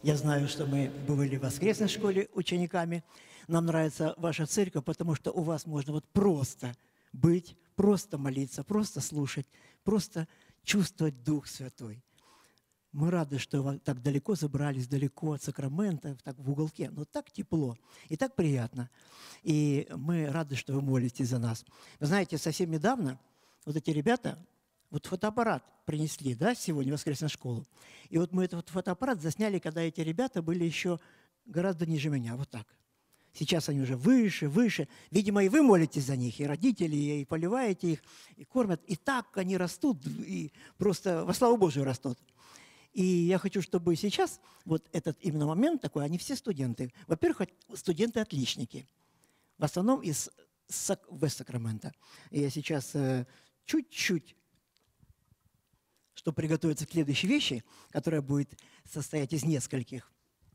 Я знаю, что мы бывали в воскресной школе учениками. Нам нравится ваша церковь, потому что у вас можно вот просто быть, просто молиться, просто слушать, просто чувствовать Дух Святой. Мы рады, что вы так далеко забрались, далеко от Сакрамента, так в уголке, но так тепло и так приятно. И мы рады, что вы молитесь за нас. Вы знаете, совсем недавно вот эти ребята, вот фотоаппарат принесли, да, сегодня в воскресную школу. И вот мы этот фотоаппарат засняли, когда эти ребята были еще гораздо ниже меня, вот так. Сейчас они уже выше, выше. Видимо, и вы молитесь за них, и родители, и поливаете их, и кормят. И так они растут, и просто во славу Божию растут. И я хочу, чтобы сейчас, вот этот именно момент такой, они все студенты. Во-первых, студенты-отличники. В основном из Вест-Сакрамента. И я сейчас э, чуть-чуть, чтобы приготовиться к следующей вещи, которая будет состоять из нескольких.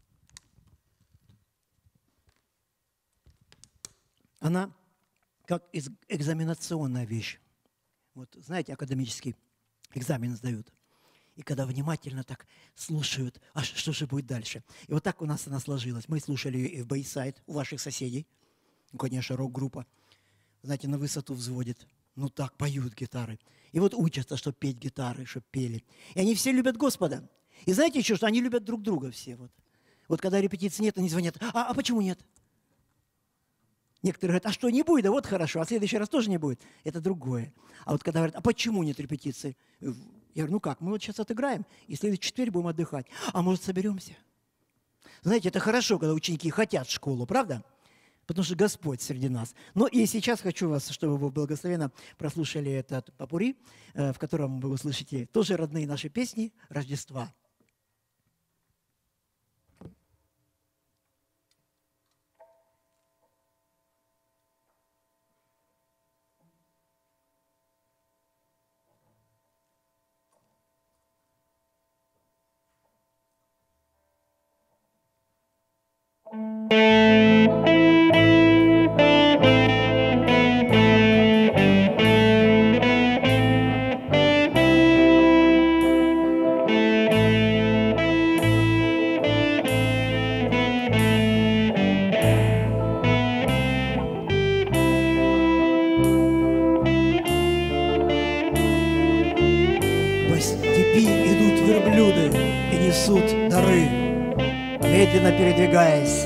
Она как экзаменационная вещь. Вот знаете, академический экзамен сдают. И когда внимательно так слушают, а что же будет дальше? И вот так у нас она сложилась. Мы слушали ее и в Бейсайд, у ваших соседей. Ну, конечно, рок-группа. Знаете, на высоту взводит. Ну так, поют гитары. И вот учатся, чтобы петь гитары, чтобы пели. И они все любят Господа. И знаете еще, что они любят друг друга все. Вот, вот когда репетиции нет, они звонят. А, а почему нет? Некоторые говорят, а что, не будет? Да вот хорошо, а в следующий раз тоже не будет. Это другое. А вот когда говорят, а почему нет репетиции? Я говорю, ну как, мы вот сейчас отыграем, и в следующий четверг будем отдыхать. А может, соберемся? Знаете, это хорошо, когда ученики хотят в школу, правда? Потому что Господь среди нас. Но и сейчас хочу вас, чтобы вы благословенно прослушали этот попурри, в котором вы услышите тоже родные наши песни Рождества. Медленно передвигаясь.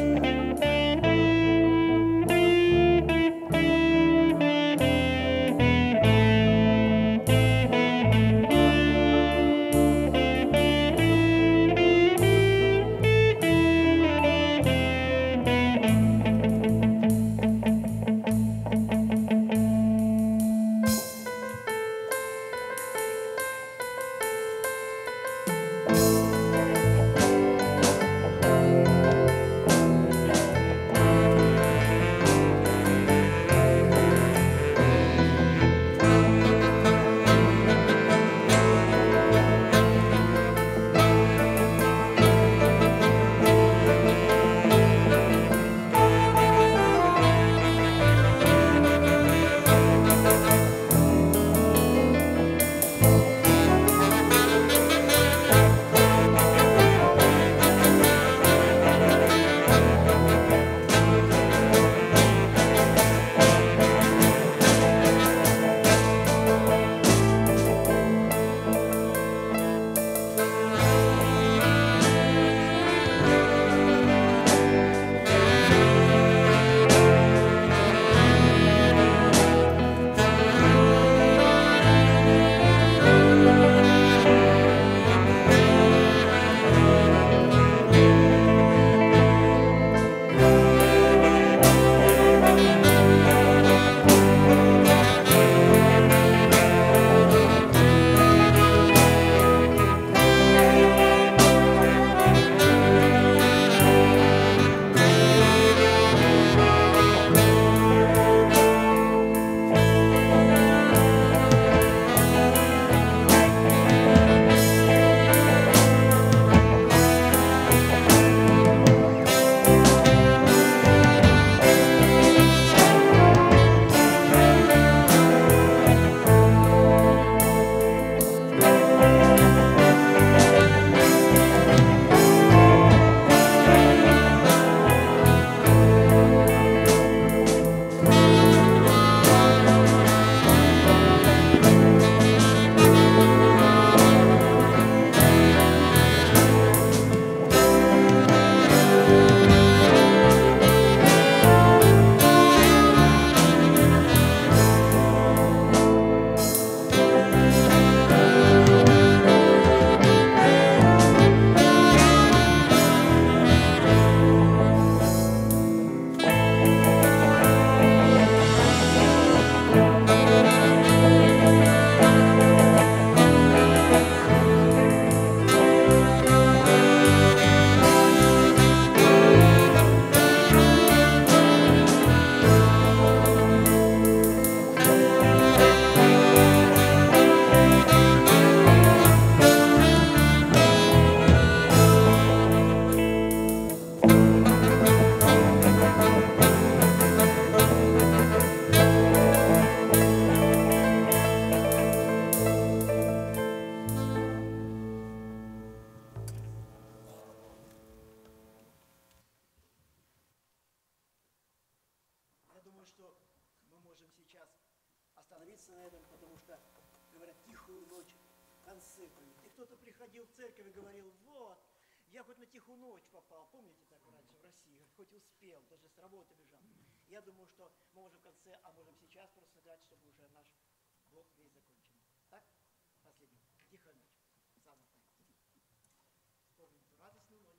остановиться на этом, потому что, говорят, тихую ночь в конце поют. И кто-то приходил в церковь и говорил, вот, я хоть на тихую ночь попал. Помните так раньше в России? Хоть успел, даже с работы бежал. Я думаю, что мы можем в конце, а можем сейчас просто дать, чтобы уже наш блок весь закончен. Так? Последний. Тихая ночь. Самое последнее. Вспомним эту радостную ночь.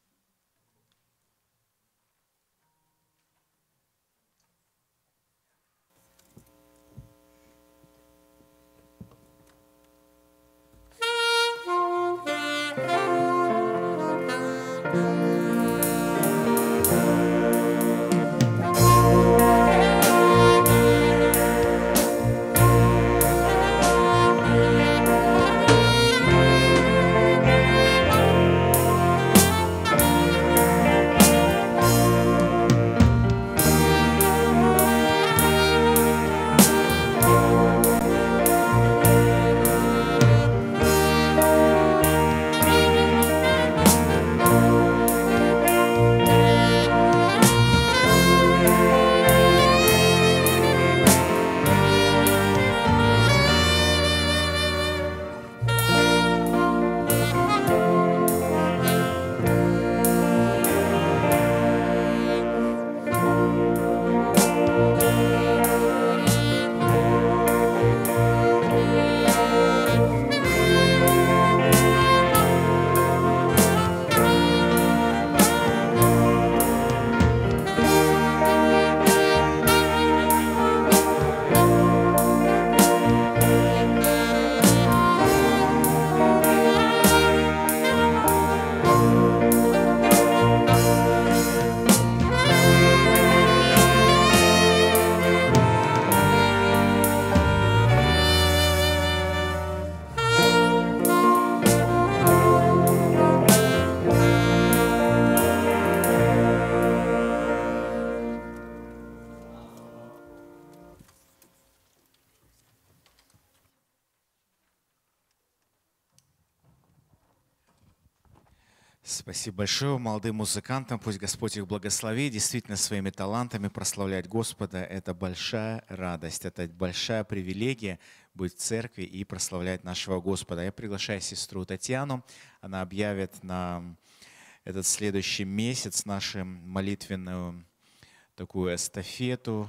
Спасибо большое молодым музыкантам. Пусть Господь их благословит. Действительно, своими талантами прославлять Господа – это большая радость, это большая привилегия быть в церкви и прославлять нашего Господа. Я приглашаю сестру Татьяну. Она объявит на этот следующий месяц нашу молитвенную такую эстафету,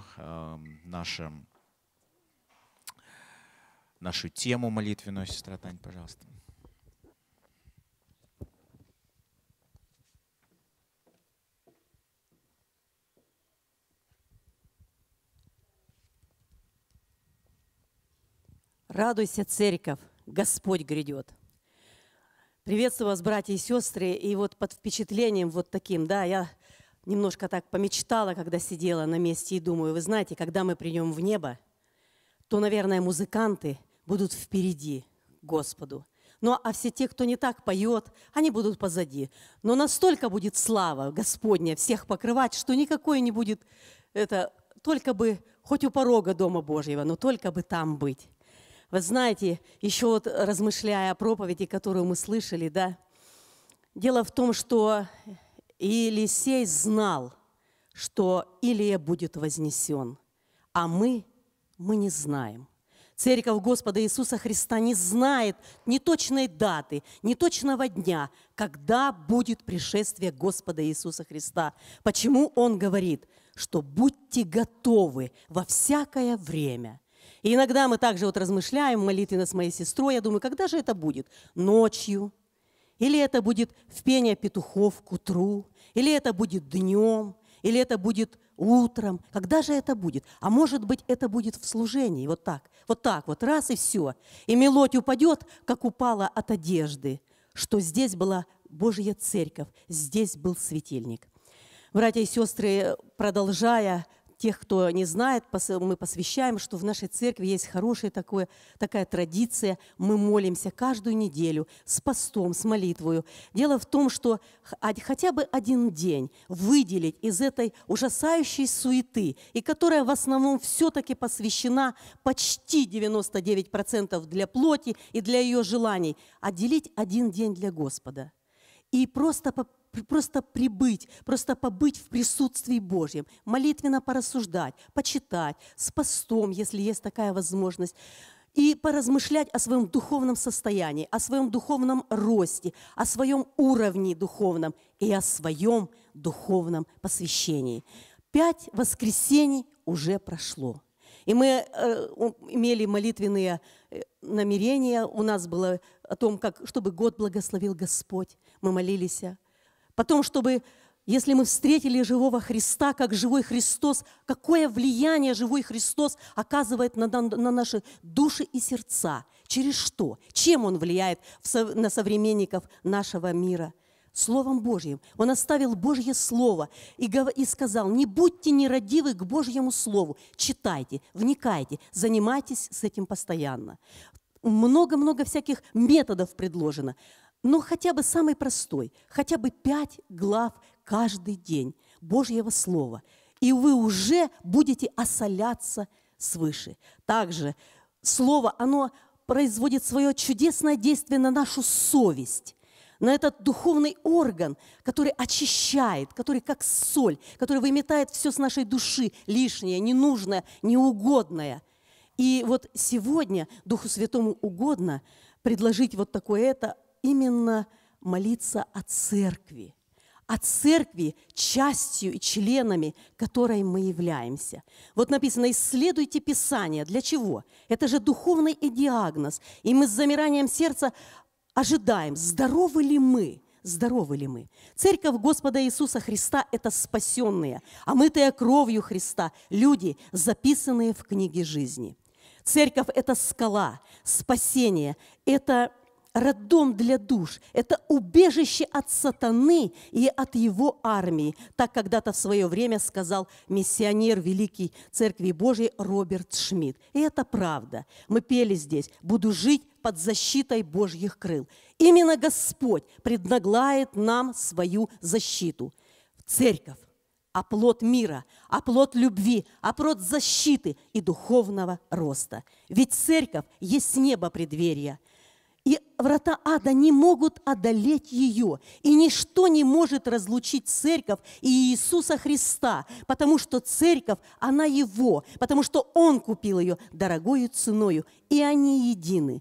нашу, нашу тему молитвенную. Сестра Тань, пожалуйста. Радуйся, церковь, Господь грядет. Приветствую вас, братья и сестры. И вот под впечатлением вот таким, да, я немножко так помечтала, когда сидела на месте и думаю, вы знаете, когда мы придем в небо, то, наверное, музыканты будут впереди Господу. Ну, а все те, кто не так поет, они будут позади. Но настолько будет слава Господня всех покрывать, что никакой не будет, это только бы, хоть у порога Дома Божьего, но только бы там быть. Вы знаете, еще вот размышляя о проповеди, которую мы слышали, да, дело в том, что Елисей знал, что Илия будет вознесен, а мы, мы не знаем. Церковь Господа Иисуса Христа не знает ни точной даты, ни точного дня, когда будет пришествие Господа Иисуса Христа. Почему Он говорит, что будьте готовы во всякое время. И иногда мы также вот размышляем молитвенно с моей сестрой, я думаю, когда же это будет? Ночью? Или это будет в пение петухов к утру? Или это будет днем? Или это будет утром? Когда же это будет? А может быть, это будет в служении, вот так, вот так вот, раз и все. И мелодь упадет, как упала от одежды, что здесь была Божья церковь, здесь был светильник. Братья и сестры, продолжая, тех, кто не знает, мы посвящаем, что в нашей церкви есть хорошая такое, такая традиция. Мы молимся каждую неделю с постом, с молитвою. Дело в том, что хотя бы один день выделить из этой ужасающей суеты, и которая в основном все-таки посвящена почти девяносто девять процентов для плоти и для ее желаний, отделить один день для Господа. И просто просто прибыть, просто побыть в присутствии Божьем, молитвенно порассуждать, почитать, с постом, если есть такая возможность, и поразмышлять о своем духовном состоянии, о своем духовном росте, о своем уровне духовном и о своем духовном посвящении. Пять воскресений уже прошло. И мы э, имели молитвенные намерения, у нас было о том, как, чтобы год благословил Господь, мы молились. Потом, чтобы, если мы встретили живого Христа, как живой Христос, какое влияние живой Христос оказывает на, на, на наши души и сердца, через что, чем Он влияет в, на современников нашего мира. Словом Божьим. Он оставил Божье Слово и, и сказал: не будьте нерадивы к Божьему Слову, читайте, вникайте, занимайтесь с этим постоянно. Много-много всяких методов предложено, но хотя бы самый простой, хотя бы пять глав каждый день Божьего Слова, и вы уже будете осоляться свыше. Также Слово, оно производит свое чудесное действие на нашу совесть, на этот духовный орган, который очищает, который как соль, который выметает все с нашей души, лишнее, ненужное, неугодное. И вот сегодня Духу Святому угодно предложить вот такое это, именно молиться о церкви, о церкви, частью и членами которой мы являемся. Вот написано: исследуйте Писание. Для чего? Это же духовный диагноз. И мы с замиранием сердца ожидаем, здоровы ли мы, здоровы ли мы. Церковь Господа Иисуса Христа – это спасенные, омытые кровью Христа, люди, записанные в книге жизни. Церковь – это скала, спасение, это роддом для душ, это убежище от сатаны и от его армии. Так когда-то в свое время сказал миссионер великий Церкви Божьей Роберт Шмидт. И это правда. Мы пели здесь: «Буду жить под защитой Божьих крыл». Именно Господь предлагает нам свою защиту. Церковь – оплот мира, оплот любви, оплот защиты и духовного роста. Ведь церковь есть небо преддверия. И врата ада не могут одолеть ее. И ничто не может разлучить церковь и Иисуса Христа, потому что церковь, она Его, потому что Он купил ее дорогою ценою, и они едины.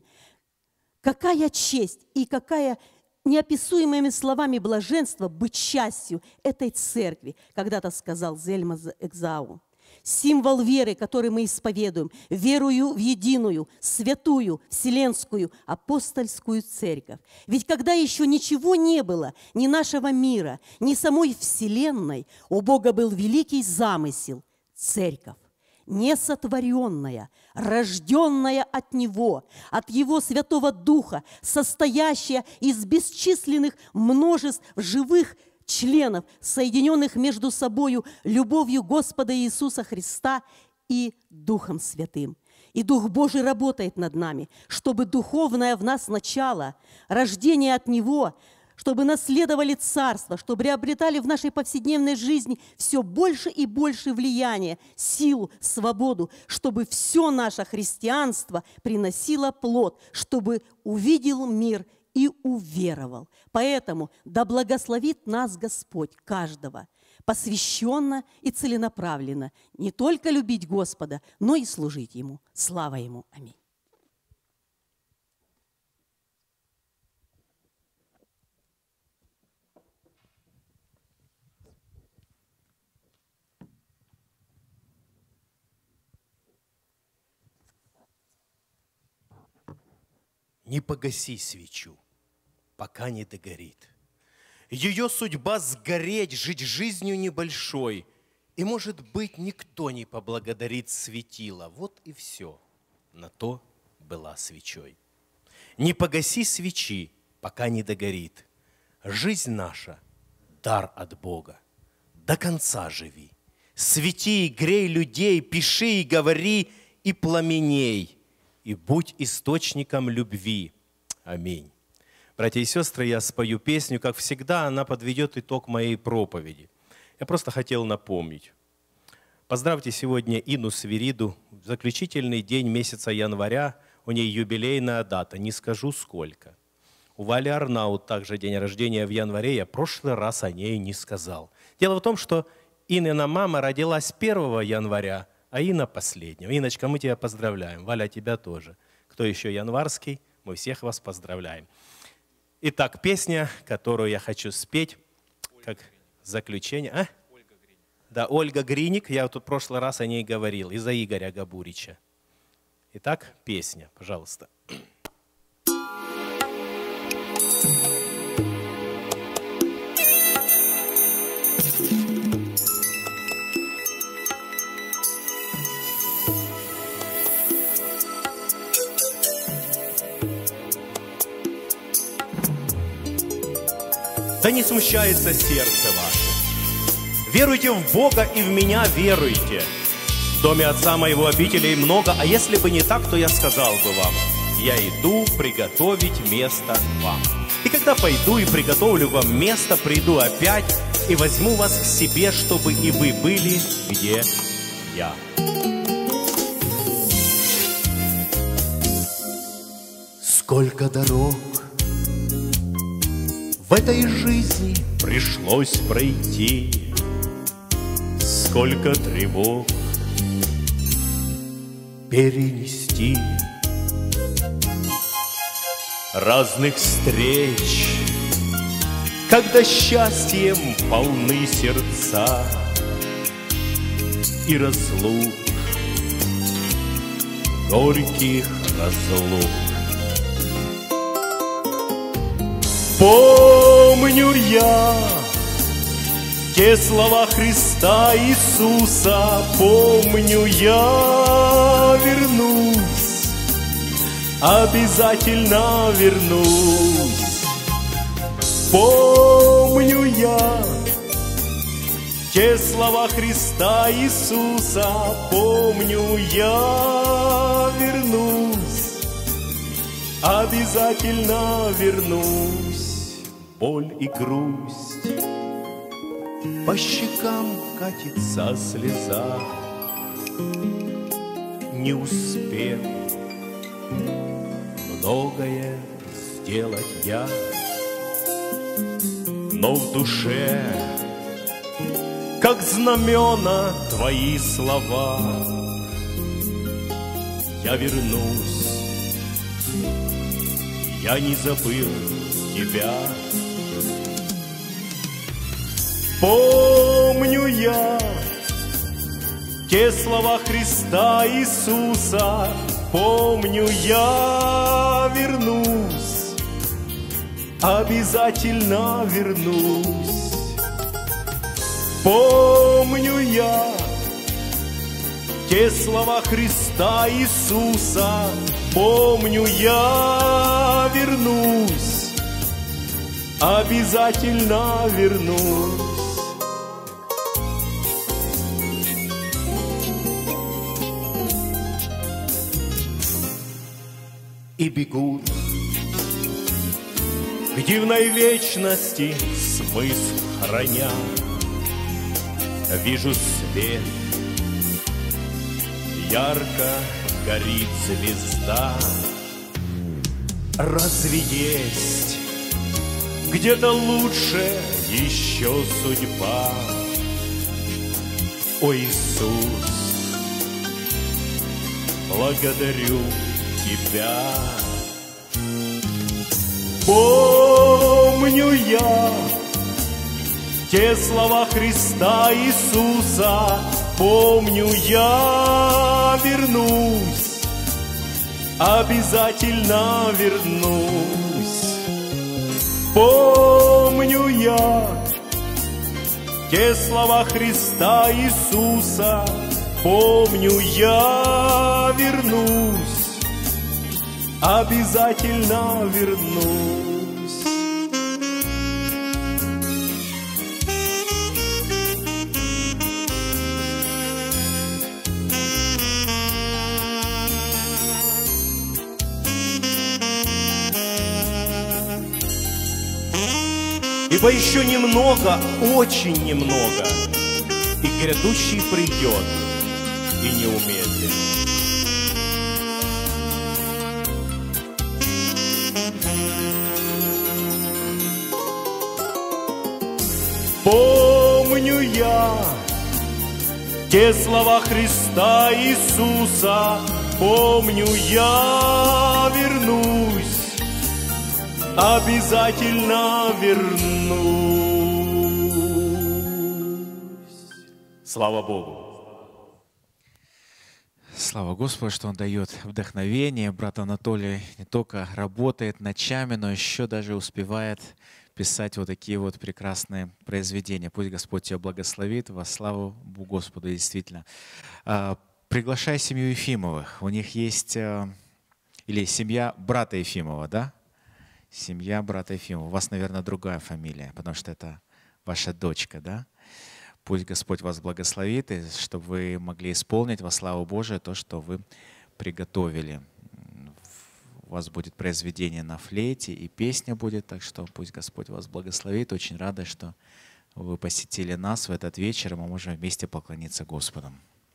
Какая честь и какая неописуемыми словами блаженство быть частью этой церкви, когда-то сказал Зельма Экзау. Символ веры, который мы исповедуем, верую в единую, святую, вселенскую, апостольскую церковь. Ведь когда еще ничего не было, ни нашего мира, ни самой вселенной, у Бога был великий замысел – церковь. Несотворенная, рожденная от Него, от Его Святого Духа, состоящая из бесчисленных множеств живых членов, соединенных между собою любовью Господа Иисуса Христа и Духом Святым. И Дух Божий работает над нами, чтобы духовное в нас начало, рождение от Него, чтобы наследовали царство, чтобы приобретали в нашей повседневной жизни все больше и больше влияния, силу, свободу, чтобы все наше христианство приносило плод, чтобы увидел мир и уверовал. Поэтому да благословит нас Господь, каждого, посвященно и целенаправленно, не только любить Господа, но и служить Ему. Слава Ему. Аминь. Не погаси свечу, пока не догорит. Ее судьба сгореть, жить жизнью небольшой. И, может быть, никто не поблагодарит светила. Вот и все. На то была свечой. Не погаси свечи, пока не догорит. Жизнь наша – дар от Бога. До конца живи. Свети и грей людей, пиши и говори, и пламеней. И будь источником любви. Аминь. Братья и сестры, я спою песню, как всегда, она подведет итог моей проповеди. Я просто хотел напомнить. Поздравьте сегодня Инну Свириду. В заключительный день месяца января у ней юбилейная дата, не скажу сколько. У Вали Арнаут также день рождения в январе, я в прошлый раз о ней не сказал. Дело в том, что Инна мама родилась первого января, а Инна последнего. Инночка, мы тебя поздравляем. Валя, тебя тоже. Кто еще январский, мы всех вас поздравляем. Итак, песня, которую я хочу спеть, как заключение. А? Ольга Гриник. Да, Ольга Гриник, я вот в прошлый раз о ней говорил, из-за Игоря Габурича. Итак, песня, пожалуйста. Да не смущается сердце ваше. Веруйте в Бога и в меня веруйте. В доме отца моего обителей много, а если бы не так, то я сказал бы вам: я иду приготовить место вам. И когда пойду и приготовлю вам место, приду опять и возьму вас к себе, чтобы и вы были, где я. Сколько дорог в этой жизни пришлось пройти, сколько тревог перенести, разных встреч, когда счастьем полны сердца, и разлук, горьких разлук. Помню я те слова Христа Иисуса, помню я, вернусь, обязательно вернусь. Помню я те слова Христа Иисуса, помню я, вернусь, обязательно вернусь. Боль и грусть, по щекам катится слеза, не успел многое сделать я, но в душе, как знамена, твои слова. Я вернусь, я не забыл тебя. Помню я те слова Христа Иисуса, помню я, вернусь, обязательно вернусь. Помню я те слова Христа Иисуса, помню я, вернусь, обязательно вернусь. И бегут к дивной вечности, смысл храня. Вижу свет, ярко горит звезда. Разве есть где-то лучше еще судьба? О, Иисус, благодарю Тебя. Помню я те слова Христа Иисуса, помню я, вернусь, обязательно вернусь. Помню я те слова Христа Иисуса, помню я, вернусь, обязательно вернусь. Ибо еще немного, очень немного, и грядущий придет, и не умедлит. помню я те слова Христа Иисуса, помню я, вернусь, обязательно вернусь. Слава Богу! Слава Господу, что Он дает вдохновение. Брат Анатолий не только работает ночами, но еще даже успевает писать вот такие вот прекрасные произведения. Пусть Господь тебя благословит во славу Господу, действительно. Приглашай семью Ефимовых. У них есть, или семья брата Ефимова, да? Семья брата Ефимова. У вас, наверное, другая фамилия, потому что это ваша дочка, да? Пусть Господь вас благословит, и чтобы вы могли исполнить во славу Божию то, что вы приготовили. У вас будет произведение на флейте, и песня будет, так что пусть Господь вас благословит. Очень рада, что вы посетили нас в этот вечер, и мы можем вместе поклониться Господу.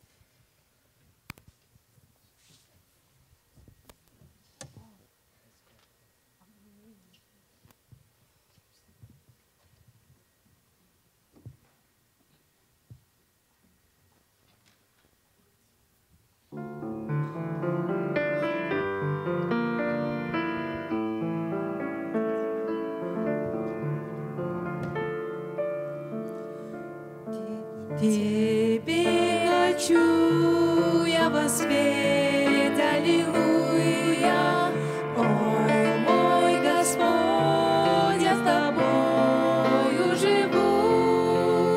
Тебе хочу я воспеть, аллилуйя. О, мой Господь, я с Тобою живу.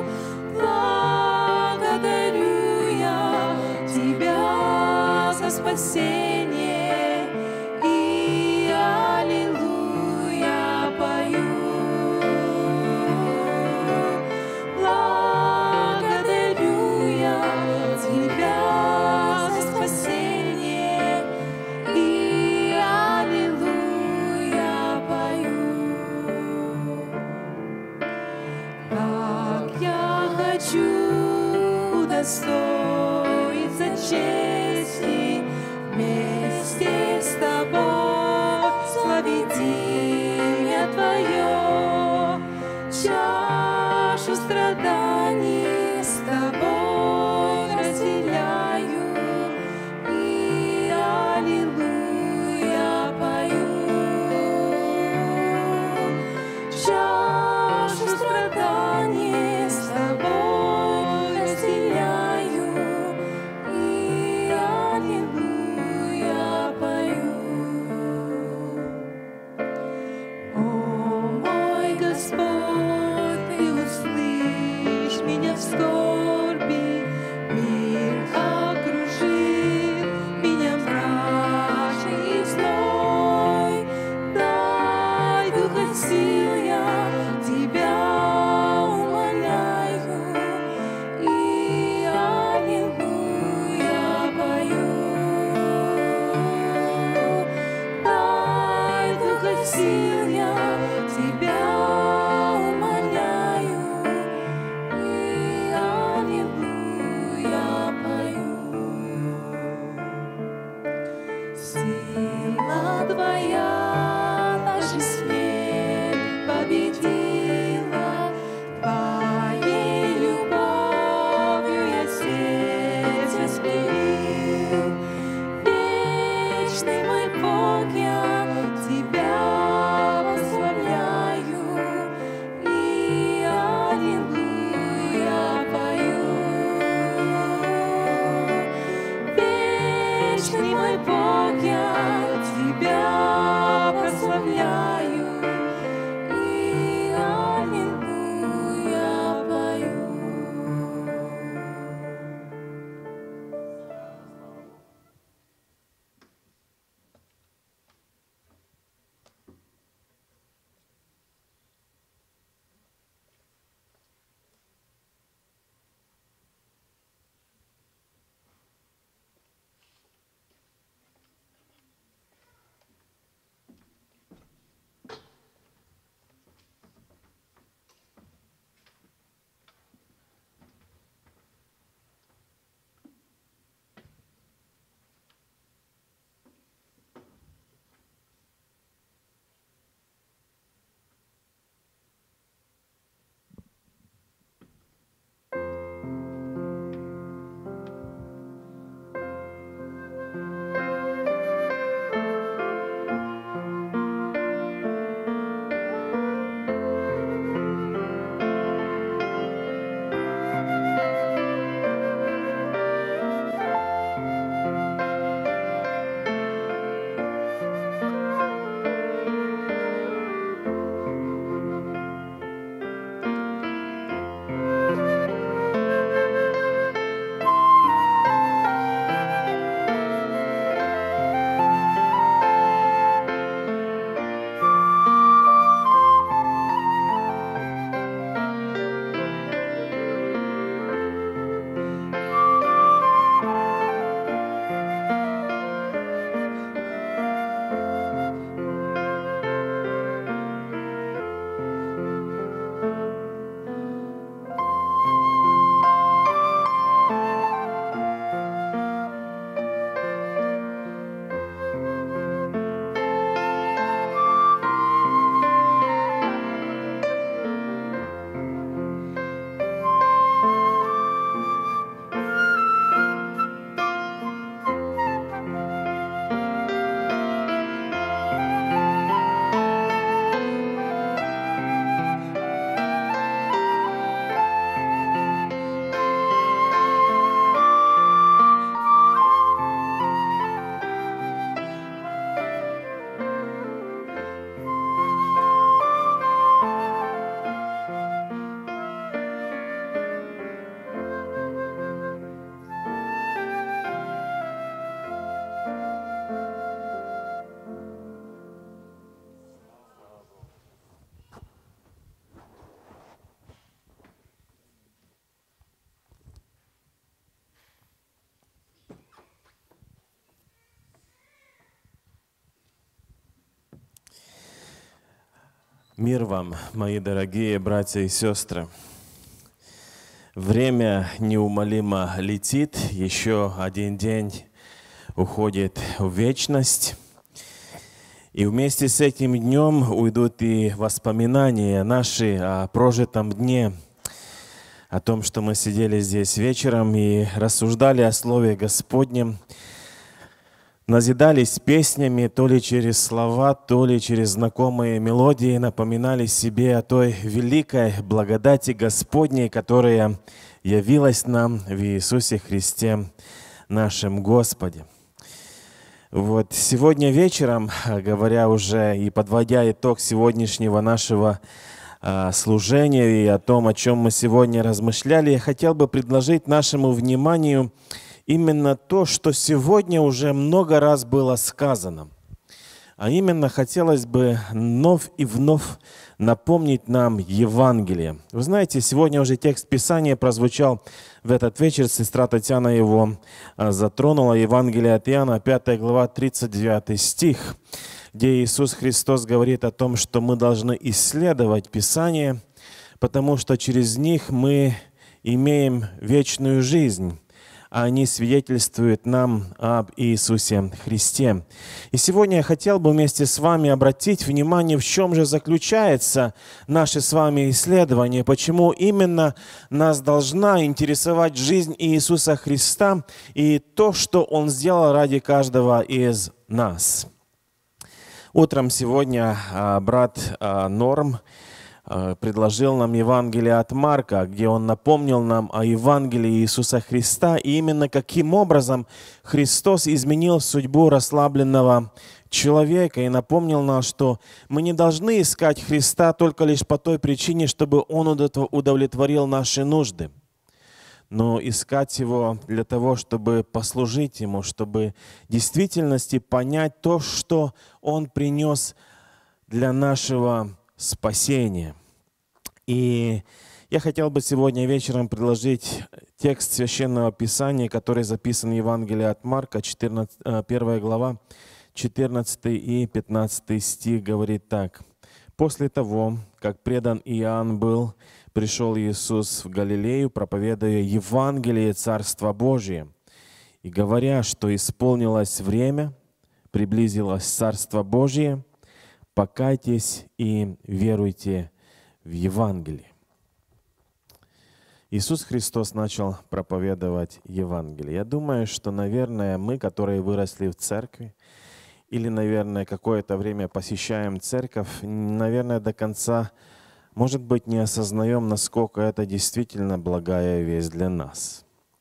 Благодарю я Тебя за спасение и аллилуйя пою. Удостоиться чести вместе с Тобой, славить имя Твое, чашу страданий с Тобой разделяю и аллилуйя пою. Чашу страданий с Тобой Тебя умоляю и Мир вам, мои дорогие братья и сестры. Время неумолимо летит, еще один день уходит в вечность. И вместе с этим днем уйдут и воспоминания наши о прожитом дне, о том, что мы сидели здесь вечером и рассуждали о Слове Господнем, назидались песнями, то ли через слова, то ли через знакомые мелодии, напоминали себе о той великой благодати Господней, которая явилась нам в Иисусе Христе, нашем Господе. Вот сегодня вечером, говоря уже и подводя итог сегодняшнего нашего а, служения и о том, о чем мы сегодня размышляли, я хотел бы предложить нашему вниманию именно то, что сегодня уже много раз было сказано. А именно хотелось бы вновь и вновь напомнить нам Евангелие. Вы знаете, сегодня уже текст Писания прозвучал в этот вечер, сестра Татьяна его затронула, Евангелие от Иоанна, пятая глава, тридцать девятый стих, где Иисус Христос говорит о том, что мы должны исследовать Писание, потому что через них мы имеем вечную жизнь, а они свидетельствуют нам об Иисусе Христе. И сегодня я хотел бы вместе с вами обратить внимание, в чем же заключается наше с вами исследование, почему именно нас должна интересовать жизнь Иисуса Христа и то, что Он сделал ради каждого из нас. Утром сегодня брат Норм предложил нам Евангелие от Марка, где он напомнил нам о Евангелии Иисуса Христа и именно каким образом Христос изменил судьбу расслабленного человека и напомнил нам, что мы не должны искать Христа только лишь по той причине, чтобы Он удовлетворил наши нужды, но искать Его для того, чтобы послужить Ему, чтобы в действительности понять то, что Он принес для нашего спасения. И я хотел бы сегодня вечером предложить текст Священного Писания, который записан в Евангелии от Марка, первая глава, четырнадцатый и пятнадцатый стих, говорит так. «После того, как предан Иоанн был, пришел Иисус в Галилею, проповедуя Евангелие Царства Божия, и говоря, что исполнилось время, приблизилось Царство Божие, покайтесь и веруйте в Евангелие». Иисус Христос начал проповедовать Евангелие. Я думаю, что, наверное, мы, которые выросли в церкви, или, наверное, какое-то время посещаем церковь, наверное, до конца, может быть, не осознаем, насколько это действительно благая весть для нас.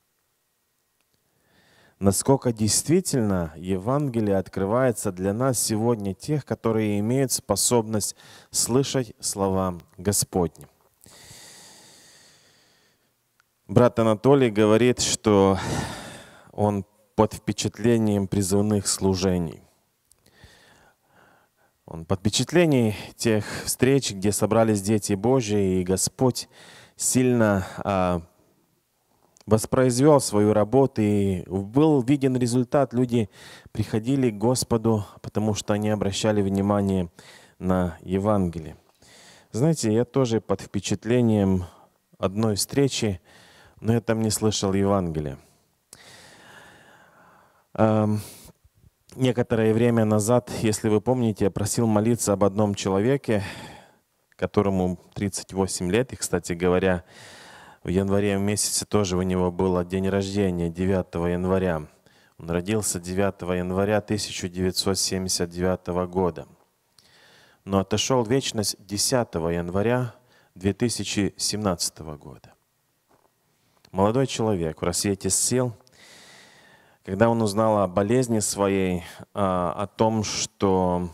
Насколько действительно Евангелие открывается для нас сегодня, тех, которые имеют способность слышать слова Господни. Брат Анатолий говорит, что он под впечатлением призывных служений. Он под впечатлением тех встреч, где собрались дети Божьи, и Господь сильно а, воспроизвел свою работу, и был виден результат. Люди приходили к Господу, потому что они обращали внимание на Евангелие. Знаете, я тоже под впечатлением одной встречи, но я там не слышал Евангелия. Некоторое время назад, если вы помните, я просил молиться об одном человеке, которому тридцать восемь лет, и, кстати говоря, в январе месяце тоже у него был день рождения, девятого января. Он родился девятого января тысяча девятьсот семьдесят девятого года, но отошел в вечность десятого января две тысячи семнадцатого года. Молодой человек в рассвете сил, когда он узнал о болезни своей, о том, что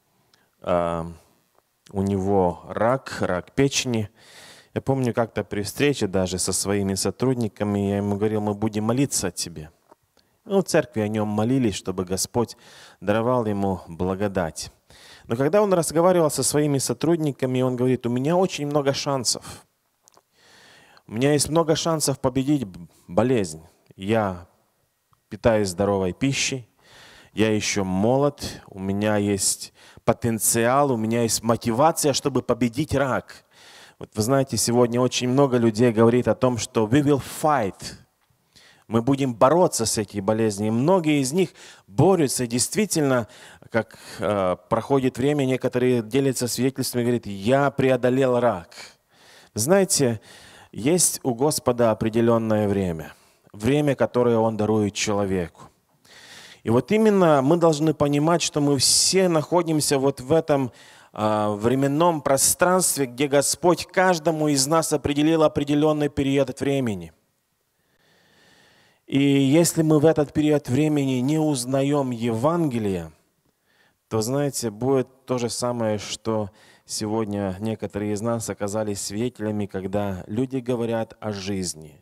у него рак, рак печени. Я помню, как-то при встрече даже со своими сотрудниками я ему говорил, мы будем молиться о тебе. Ну, в церкви о нем молились, чтобы Господь даровал ему благодать. Но когда он разговаривал со своими сотрудниками, он говорит, у меня очень много шансов. У меня есть много шансов победить болезнь. Я питаюсь здоровой пищей, я еще молод, у меня есть потенциал, у меня есть мотивация, чтобы победить рак. Вот вы знаете, сегодня очень много людей говорит о том, что we will fight. Мы будем бороться с этой болезнью. И многие из них борются. И действительно, как э, проходит время, некоторые делятся свидетельствами и говорят, я преодолел рак. Знаете, есть у Господа определенное время. Время, которое Он дарует человеку. И вот именно мы должны понимать, что мы все находимся вот в этом э, временном пространстве, где Господь каждому из нас определил определенный период времени. И если мы в этот период времени не узнаем Евангелие, то, знаете, будет то же самое, что сегодня некоторые из нас оказались свидетелями, когда люди говорят о жизни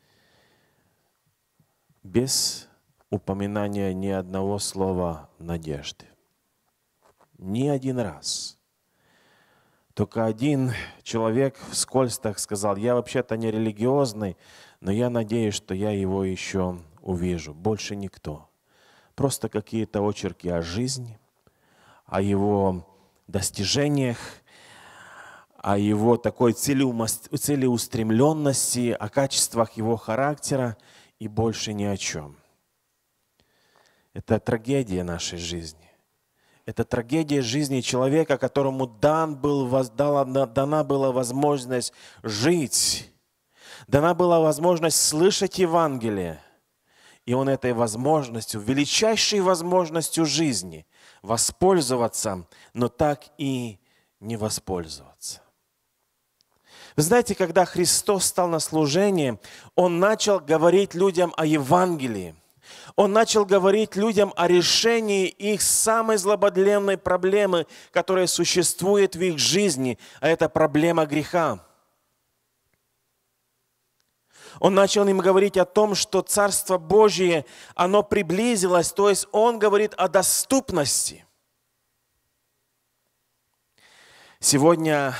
без упоминания ни одного слова надежды. Ни один раз. Только один человек вскользь так сказал, я вообще-то не религиозный, но я надеюсь, что я его еще увижу. Больше никто. Просто какие-то очерки о жизни, о его достижениях, о его такой целеустремленности, о качествах его характера и больше ни о чем. Это трагедия нашей жизни. Это трагедия жизни человека, которому дан был, дана была возможность жить, дана была возможность слышать Евангелие. И он этой возможностью, величайшей возможностью жизни, воспользоваться, но так и не воспользоваться. Вы знаете, когда Христос стал на служение, Он начал говорить людям о Евангелии. Он начал говорить людям о решении их самой злободневной проблемы, которая существует в их жизни, а это проблема греха. Он начал им говорить о том, что Царство Божие, оно приблизилось, то есть Он говорит о доступности. Сегодня,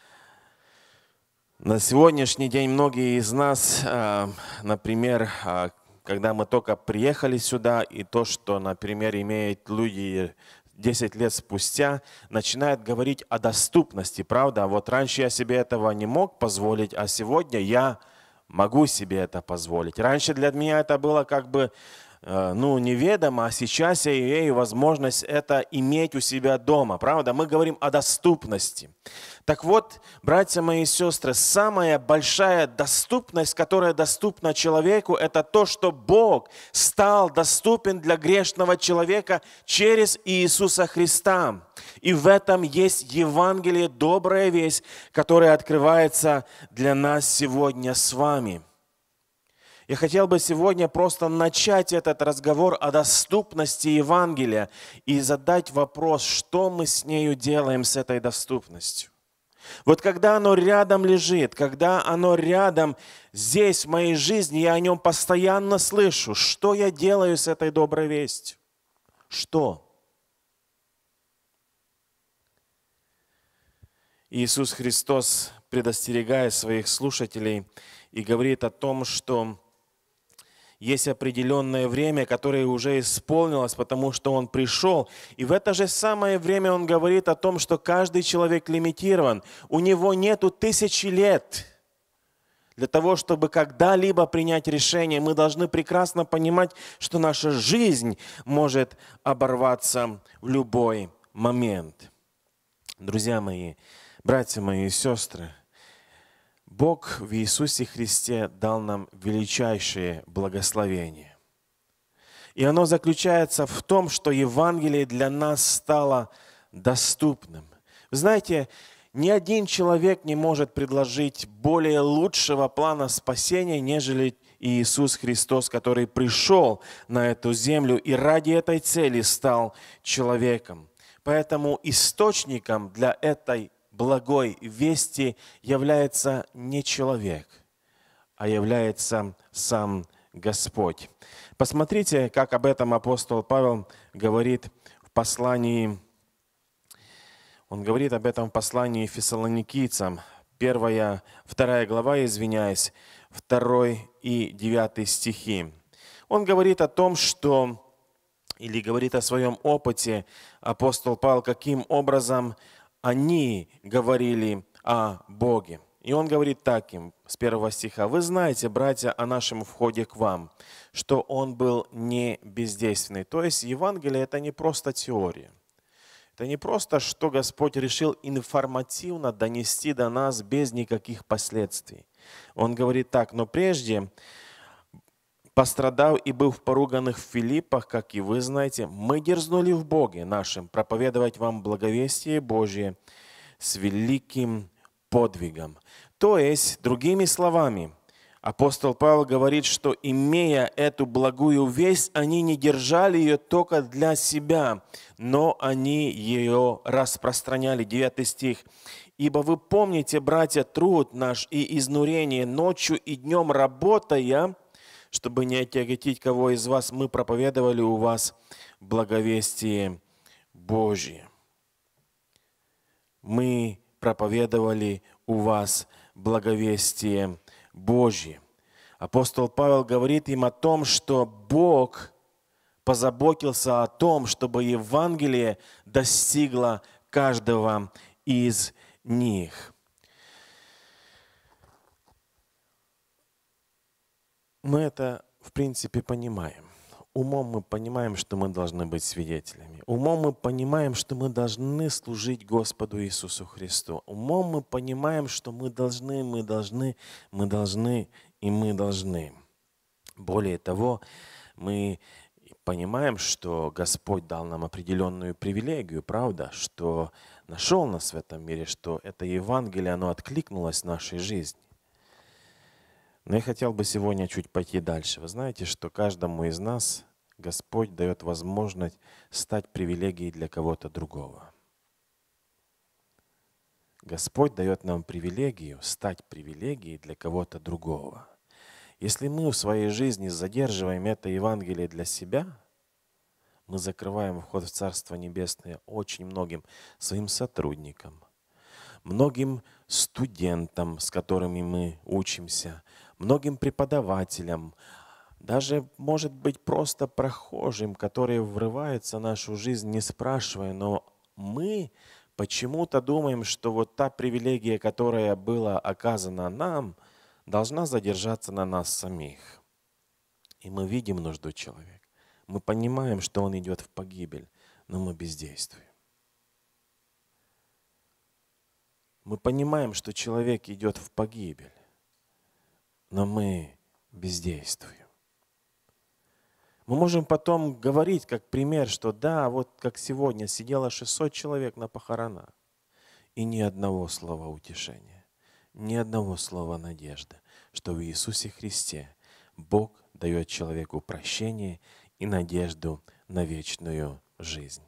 на сегодняшний день многие из нас, например, когда мы только приехали сюда, и то, что, например, имеют люди десять лет спустя, начинают говорить о доступности, правда? Вот раньше я себе этого не мог позволить, а сегодня я могу себе это позволить. Раньше для меня это было как бы ну, неведомо, а сейчас я имею возможность это иметь у себя дома, правда? Мы говорим о доступности. Так вот, братья мои и сестры, самая большая доступность, которая доступна человеку, это то, что Бог стал доступен для грешного человека через Иисуса Христа. И в этом есть Евангелие, добрая весть, которая открывается для нас сегодня с вами. Я хотел бы сегодня просто начать этот разговор о доступности Евангелия и задать вопрос, что мы с нею делаем, с этой доступностью. Вот когда оно рядом лежит, когда оно рядом здесь, в моей жизни, я о нем постоянно слышу, что я делаю с этой доброй вестью? Что? Иисус Христос предостерегает своих слушателей и говорит о том, что есть определенное время, которое уже исполнилось, потому что Он пришел. И в это же самое время Он говорит о том, что каждый человек лимитирован. У него нету тысячи лет. Для того, чтобы когда-либо принять решение, мы должны прекрасно понимать, что наша жизнь может оборваться в любой момент. Друзья мои, братья мои и сестры, Бог в Иисусе Христе дал нам величайшее благословение. И оно заключается в том, что Евангелие для нас стало доступным. Вы знаете, ни один человек не может предложить более лучшего плана спасения, нежели Иисус Христос, который пришел на эту землю и ради этой цели стал человеком. Поэтому источником для этой благой вести является не человек, а является сам Господь. Посмотрите, как об этом апостол Павел говорит в послании, он говорит об этом в послании Фессалоникийцам, первая, вторая глава, извиняюсь, второй и девятый стихи. Он говорит о том, что или говорит о своем опыте апостол Павел, каким образом они говорили о Боге. И он говорит так им, с первого стиха: «Вы знаете, братья, о нашем входе к вам, что он был не бездейственный». То есть Евангелие – это не просто теория. Это не просто, что Господь решил информативно донести до нас без никаких последствий. Он говорит так: «Но прежде, пострадав и был в поруганных Филиппах, как и вы знаете, мы дерзнули в Боге нашим проповедовать вам благовестие Божие с великим подвигом». То есть, другими словами, апостол Павел говорит, что, имея эту благую весть, они не держали ее только для себя, но они ее распространяли. Девятый стих. «Ибо вы помните, братья, труд наш и изнурение, ночью и днем работая, чтобы не отяготить кого из вас, мы проповедовали у вас благовестие Божие». Мы проповедовали у вас благовестие Божье. Апостол Павел говорит им о том, что Бог позаботился о том, чтобы Евангелие достигло каждого из них. Мы это, в принципе, понимаем. Умом мы понимаем, что мы должны быть свидетелями. Умом мы понимаем, что мы должны служить Господу Иисусу Христу. Умом мы понимаем, что мы должны, мы должны, мы должны и мы должны. Более того, мы понимаем, что Господь дал нам определенную привилегию, правда, что нашел нас в этом мире, что это Евангелие, оно откликнулось в нашей жизни. Но я хотел бы сегодня чуть пойти дальше. Вы знаете, что каждому из нас Господь дает возможность стать привилегией для кого-то другого. Господь дает нам привилегию стать привилегией для кого-то другого. Если мы в своей жизни задерживаем это Евангелие для себя, мы закрываем вход в Царство Небесное очень многим своим сотрудникам, многим студентам, с которыми мы учимся, многим преподавателям, даже, может быть, просто прохожим, которые врываются в нашу жизнь, не спрашивая, но мы почему-то думаем, что вот та привилегия, которая была оказана нам, должна задержаться на нас самих. И мы видим нужду человека. Мы понимаем, что он идет в погибель, но мы бездействуем. Мы понимаем, что человек идет в погибель, но мы бездействуем. Мы можем потом говорить как пример, что да, вот как сегодня сидело шестьсот человек на похоронах, и ни одного слова утешения, ни одного слова надежды, что в Иисусе Христе Бог дает человеку прощение и надежду на вечную жизнь.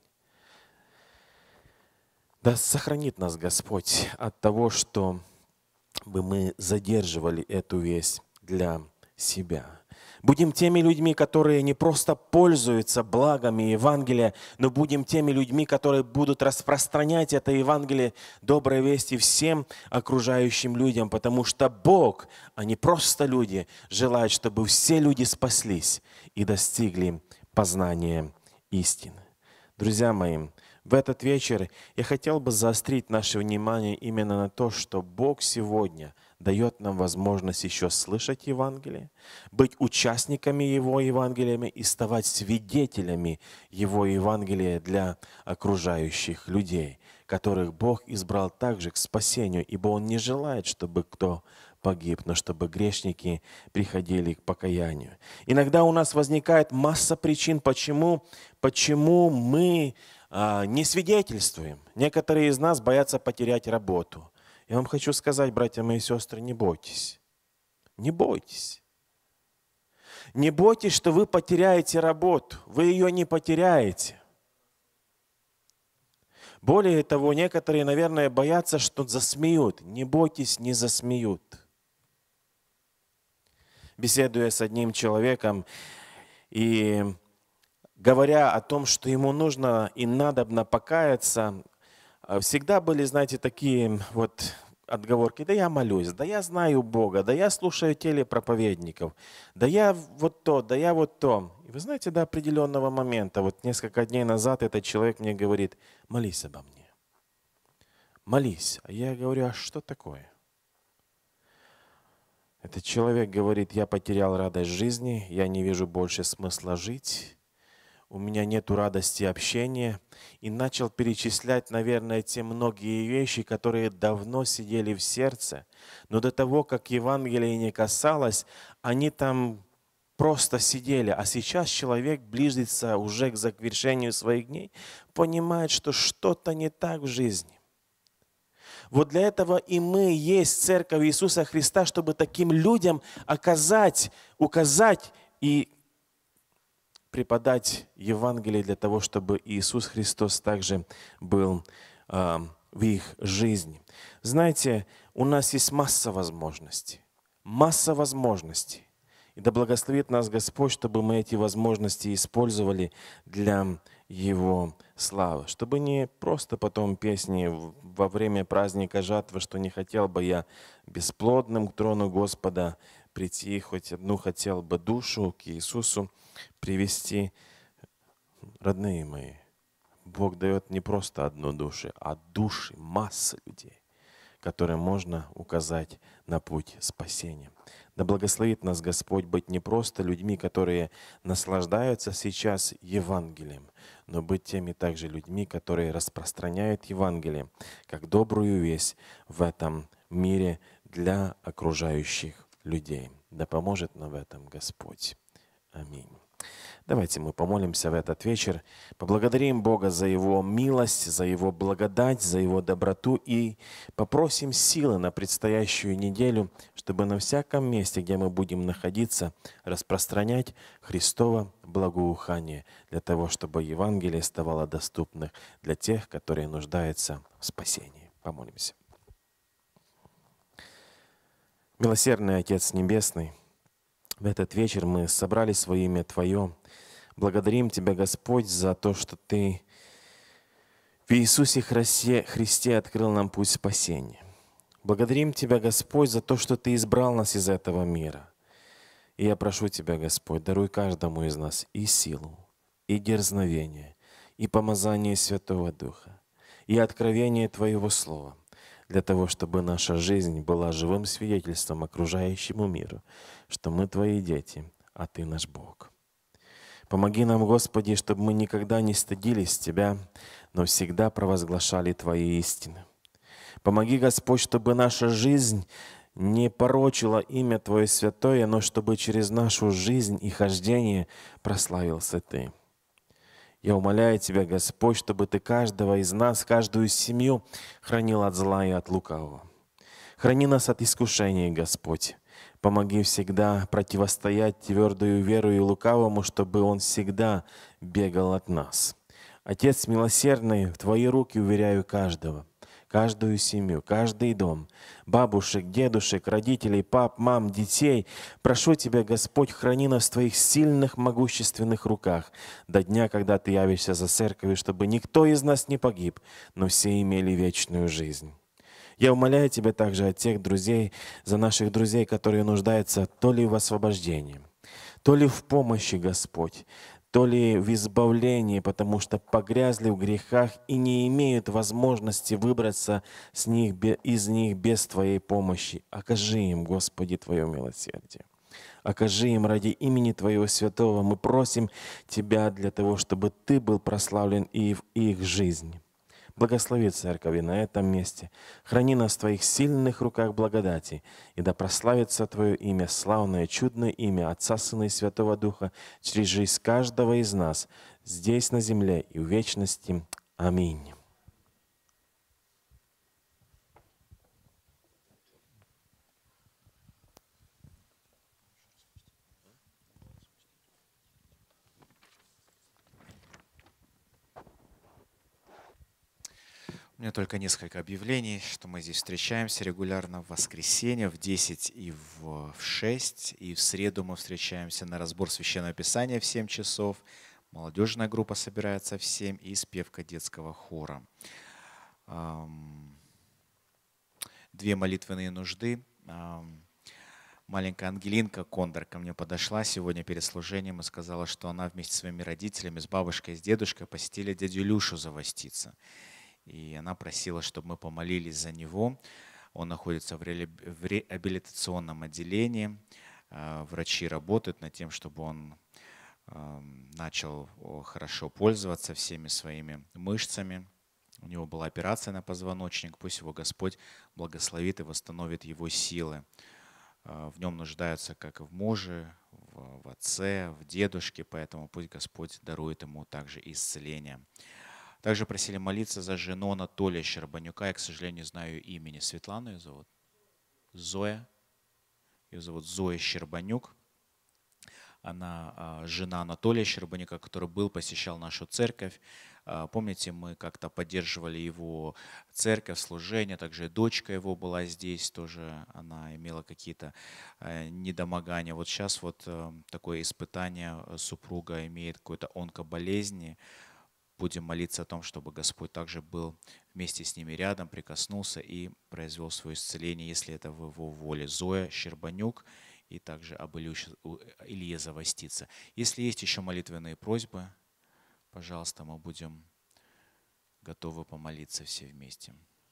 Да сохранит нас Господь от того, что бы мы задерживали эту весть для себя. Будем теми людьми, которые не просто пользуются благами Евангелия, но будем теми людьми, которые будут распространять это Евангелие, доброй вести всем окружающим людям, потому что Бог, а не просто люди, желает, чтобы все люди спаслись и достигли познания истины. Друзья мои, в этот вечер я хотел бы заострить наше внимание именно на то, что Бог сегодня дает нам возможность еще слышать Евангелие, быть участниками Его Евангелиями и ставать свидетелями Его Евангелия для окружающих людей, которых Бог избрал также к спасению, ибо Он не желает, чтобы кто погиб, но чтобы грешники приходили к покаянию. Иногда у нас возникает масса причин, почему, почему мы а, не свидетельствуем. Некоторые из нас боятся потерять работу. Я вам хочу сказать, братья мои и сестры, не бойтесь. Не бойтесь. Не бойтесь, что вы потеряете работу. Вы ее не потеряете. Более того, некоторые, наверное, боятся, что засмеют. Не бойтесь, не засмеют. Беседуя с одним человеком и говоря о том, что ему нужно и надобно покаяться, всегда были, знаете, такие вот отговорки. Да я молюсь, да я знаю Бога, да я слушаю телепроповедников, да я вот то, да я вот то. И вы знаете, до определенного момента, вот несколько дней назад этот человек мне говорит: молись обо мне. Молись. А я говорю: а что такое? Этот человек говорит: я потерял радость жизни, я не вижу больше смысла жить, у меня нету радости общения. И начал перечислять, наверное, те многие вещи, которые давно сидели в сердце, но до того, как Евангелие не касалось, они там просто сидели. А сейчас человек близится уже к завершению своих дней, понимает, что что-то не так в жизни. Вот для этого и мы есть Церковь Иисуса Христа, чтобы таким людям оказать, указать и преподать Евангелие для того, чтобы Иисус Христос также был э, в их жизни. Знаете, у нас есть масса возможностей. Масса возможностей. И да благословит нас Господь, чтобы мы эти возможности использовали для Его славы. Чтобы не просто потом песни во время праздника жатвы, что не хотел бы я бесплодным к трону Господа прийти, хоть одну хотел бы душу к Иисусу привести. Родные мои, Бог дает не просто одну душу, а души, массы людей, которым можно указать на путь спасения. Да благословит нас Господь быть не просто людьми, которые наслаждаются сейчас Евангелием, но быть теми также людьми, которые распространяют Евангелие как добрую весть в этом мире для окружающих людей. Да поможет нам в этом Господь. Аминь. Давайте мы помолимся в этот вечер, поблагодарим Бога за Его милость, за Его благодать, за Его доброту и попросим силы на предстоящую неделю, чтобы на всяком месте, где мы будем находиться, распространять Христово благоухание для того, чтобы Евангелие ставало доступным для тех, которые нуждаются в спасении. Помолимся. Милосердный Отец Небесный, в этот вечер мы собрались во имя Твое. Благодарим Тебя, Господь, за то, что Ты в Иисусе Христе, Христе открыл нам путь спасения. Благодарим Тебя, Господь, за то, что Ты избрал нас из этого мира. И я прошу Тебя, Господь, даруй каждому из нас и силу, и дерзновение, и помазание Святого Духа, и откровение Твоего Слова, для того, чтобы наша жизнь была живым свидетельством окружающему миру, что мы Твои дети, а Ты наш Бог. Помоги нам, Господи, чтобы мы никогда не стыдились Тебя, но всегда провозглашали Твои истины. Помоги, Господь, чтобы наша жизнь не порочила имя Твое святое, но чтобы через нашу жизнь и хождение прославился Ты. Я умоляю Тебя, Господь, чтобы Ты каждого из нас, каждую семью хранил от зла и от лукавого. Храни нас от искушений, Господь. Помоги всегда противостоять твердую веру и лукавому, чтобы он всегда бегал от нас. Отец милосердный, в Твои руки уверяю каждого, каждую семью, каждый дом, бабушек, дедушек, родителей, пап, мам, детей. Прошу Тебя, Господь, храни нас в Твоих сильных, могущественных руках до дня, когда Ты явишься за церковью, чтобы никто из нас не погиб, но все имели вечную жизнь. Я умоляю Тебя также от тех друзей, за наших друзей, которые нуждаются то ли в освобождении, то ли в помощи, Господь, то ли в избавлении, потому что погрязли в грехах и не имеют возможности выбраться с них, из них без Твоей помощи. Окажи им, Господи, Твое милосердие. Окажи им ради имени Твоего святого. Мы просим Тебя для того, чтобы Ты был прославлен и в их жизни. Благослови церковь на этом месте. Храни нас в Твоих сильных руках благодати, и да прославится Твое имя, славное, чудное имя Отца, Сына и Святого Духа, через жизнь каждого из нас, здесь на земле и в вечности. Аминь. У меня только несколько объявлений, что мы здесь встречаемся регулярно в воскресенье в десять и в шесть. И в среду мы встречаемся на разбор Священного Писания в семь часов. Молодежная группа собирается в семь и спевка детского хора. две молитвенные нужды. Ам, Маленькая Ангелинка Кондор ко мне подошла сегодня перед служением и сказала, что она вместе с своими родителями, с бабушкой и с дедушкой посетили дядю Илюшу Завостица. И она просила, чтобы мы помолились за него. Он находится в реабили- в реабилитационном отделении. А, Врачи работают над тем, чтобы он ам, начал о, хорошо пользоваться всеми своими мышцами. У него была операция на позвоночник. Пусть его Господь благословит и восстановит его силы. А, В нем нуждаются как и в муже, в, в отце, в дедушке, поэтому пусть Господь дарует ему также исцеление. Также просили молиться за жену Анатолия Щербанюка. Я, к сожалению, не знаю ее имени. Светлана ее зовут? Зоя. Ее зовут Зоя Щербанюк. Она а, жена Анатолия Щербанюка, который был, посещал нашу церковь. А, Помните, мы как-то поддерживали его церковь, служение. Также и дочка его была здесь тоже. Она имела какие-то э, недомогания. Вот сейчас вот э, такое испытание. э, Супруга имеет какую-то онкоболезнь. Будем молиться о том, чтобы Господь также был вместе с ними рядом, прикоснулся и произвел свое исцеление, если это в его воле. Зоя Щербанюк и также об Илюше- у- Илье Завостица. Если есть еще молитвенные просьбы, пожалуйста, мы будем готовы помолиться все вместе.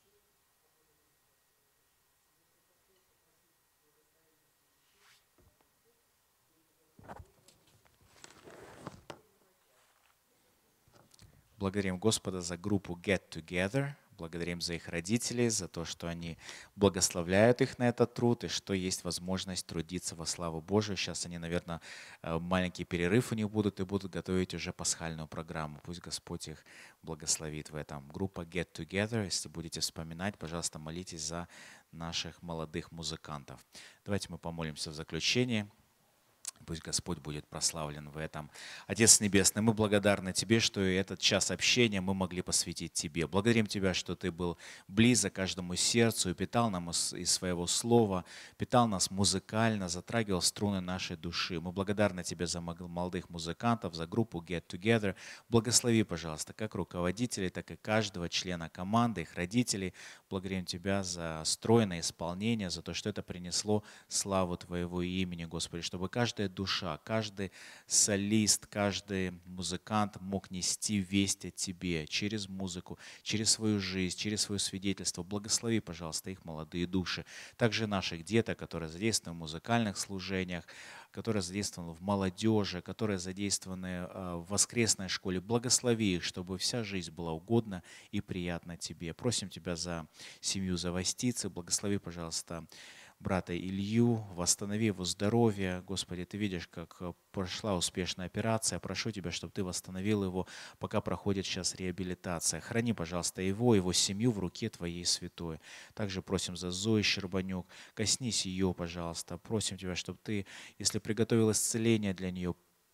Благодарим Господа за группу Get Together. Благодарим за их родителей, за то, что они благословляют их на этот труд, и что есть возможность трудиться во славу Божию. Сейчас они, наверное, э, маленький перерыв у них будут и будут готовить уже пасхальную программу. Пусть Господь их благословит в этом. Группа Get Together, если будете вспоминать, пожалуйста, молитесь за наших молодых музыкантов. Давайте мы помолимся в заключение. Пусть Господь будет прославлен в этом. Отец Небесный, мы благодарны Тебе, что и этот час общения мы могли посвятить Тебе. Благодарим Тебя, что Ты был близок каждому сердцу и питал нам из из своего слова, питал нас музыкально, затрагивал струны нашей души. Мы благодарны Тебе за мог- молодых музыкантов, за группу Get Together. Благослови, пожалуйста, как руководителей, так и каждого члена команды, их родителей. Благодарим Тебя за стройное исполнение, за то, что это принесло славу Твоего имени, Господи, чтобы каждая душа, каждый солист, каждый музыкант мог нести весть о Тебе через музыку, через свою жизнь, через свое свидетельство. Благослови, пожалуйста, их молодые души. Также наших деток, которые задействованы в музыкальных служениях, которые задействованы в молодежи, которые задействованы э, в воскресной школе. Благослови их, чтобы вся жизнь была угодна и приятна Тебе. Просим Тебя за семью Завостицы. Благослови, пожалуйста, брата Илью, восстанови его здоровье. Господи, Ты видишь, как э, прошла успешная операция. Прошу Тебя, чтобы Ты восстановил его, пока проходит сейчас реабилитация. Храни, пожалуйста, его, его семью в руке Твоей святой. Также просим за Зою Щербанюк. Коснись ее, пожалуйста. Просим Тебя, чтобы Ты, если приготовил исцеление для нее,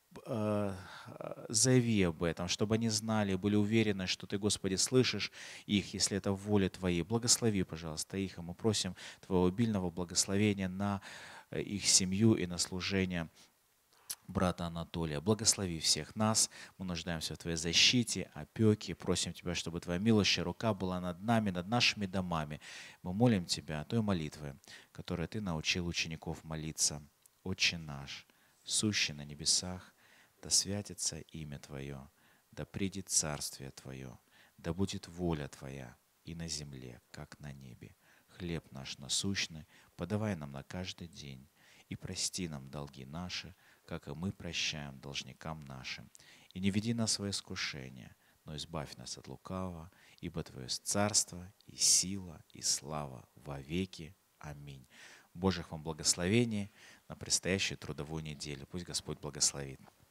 э, заяви об этом, чтобы они знали, были уверены, что Ты, Господи, слышишь их, если это в воле Твоей. Благослови, пожалуйста, их, и мы просим Твоего обильного благословения на э, их семью и на служение брата Анатолия. Благослови всех нас. Мы нуждаемся в Твоей защите, опеке. Просим Тебя, чтобы Твоя милостивая рука была над нами, над нашими домами. Мы молим Тебя той молитвой, которой Ты научил учеников молиться. Отче наш, сущий на небесах, да святится имя Твое, да придет царствие Твое, да будет воля Твоя и на земле, как на небе. Хлеб наш насущный подавай нам на каждый день, и прости нам долги наши, как и мы прощаем должникам нашим. И не веди нас во искушение, но избавь нас от лукавого, ибо Твое есть царство, и сила, и слава во веки. Аминь. Божьих вам благословений на предстоящую трудовую неделю. Пусть Господь благословит.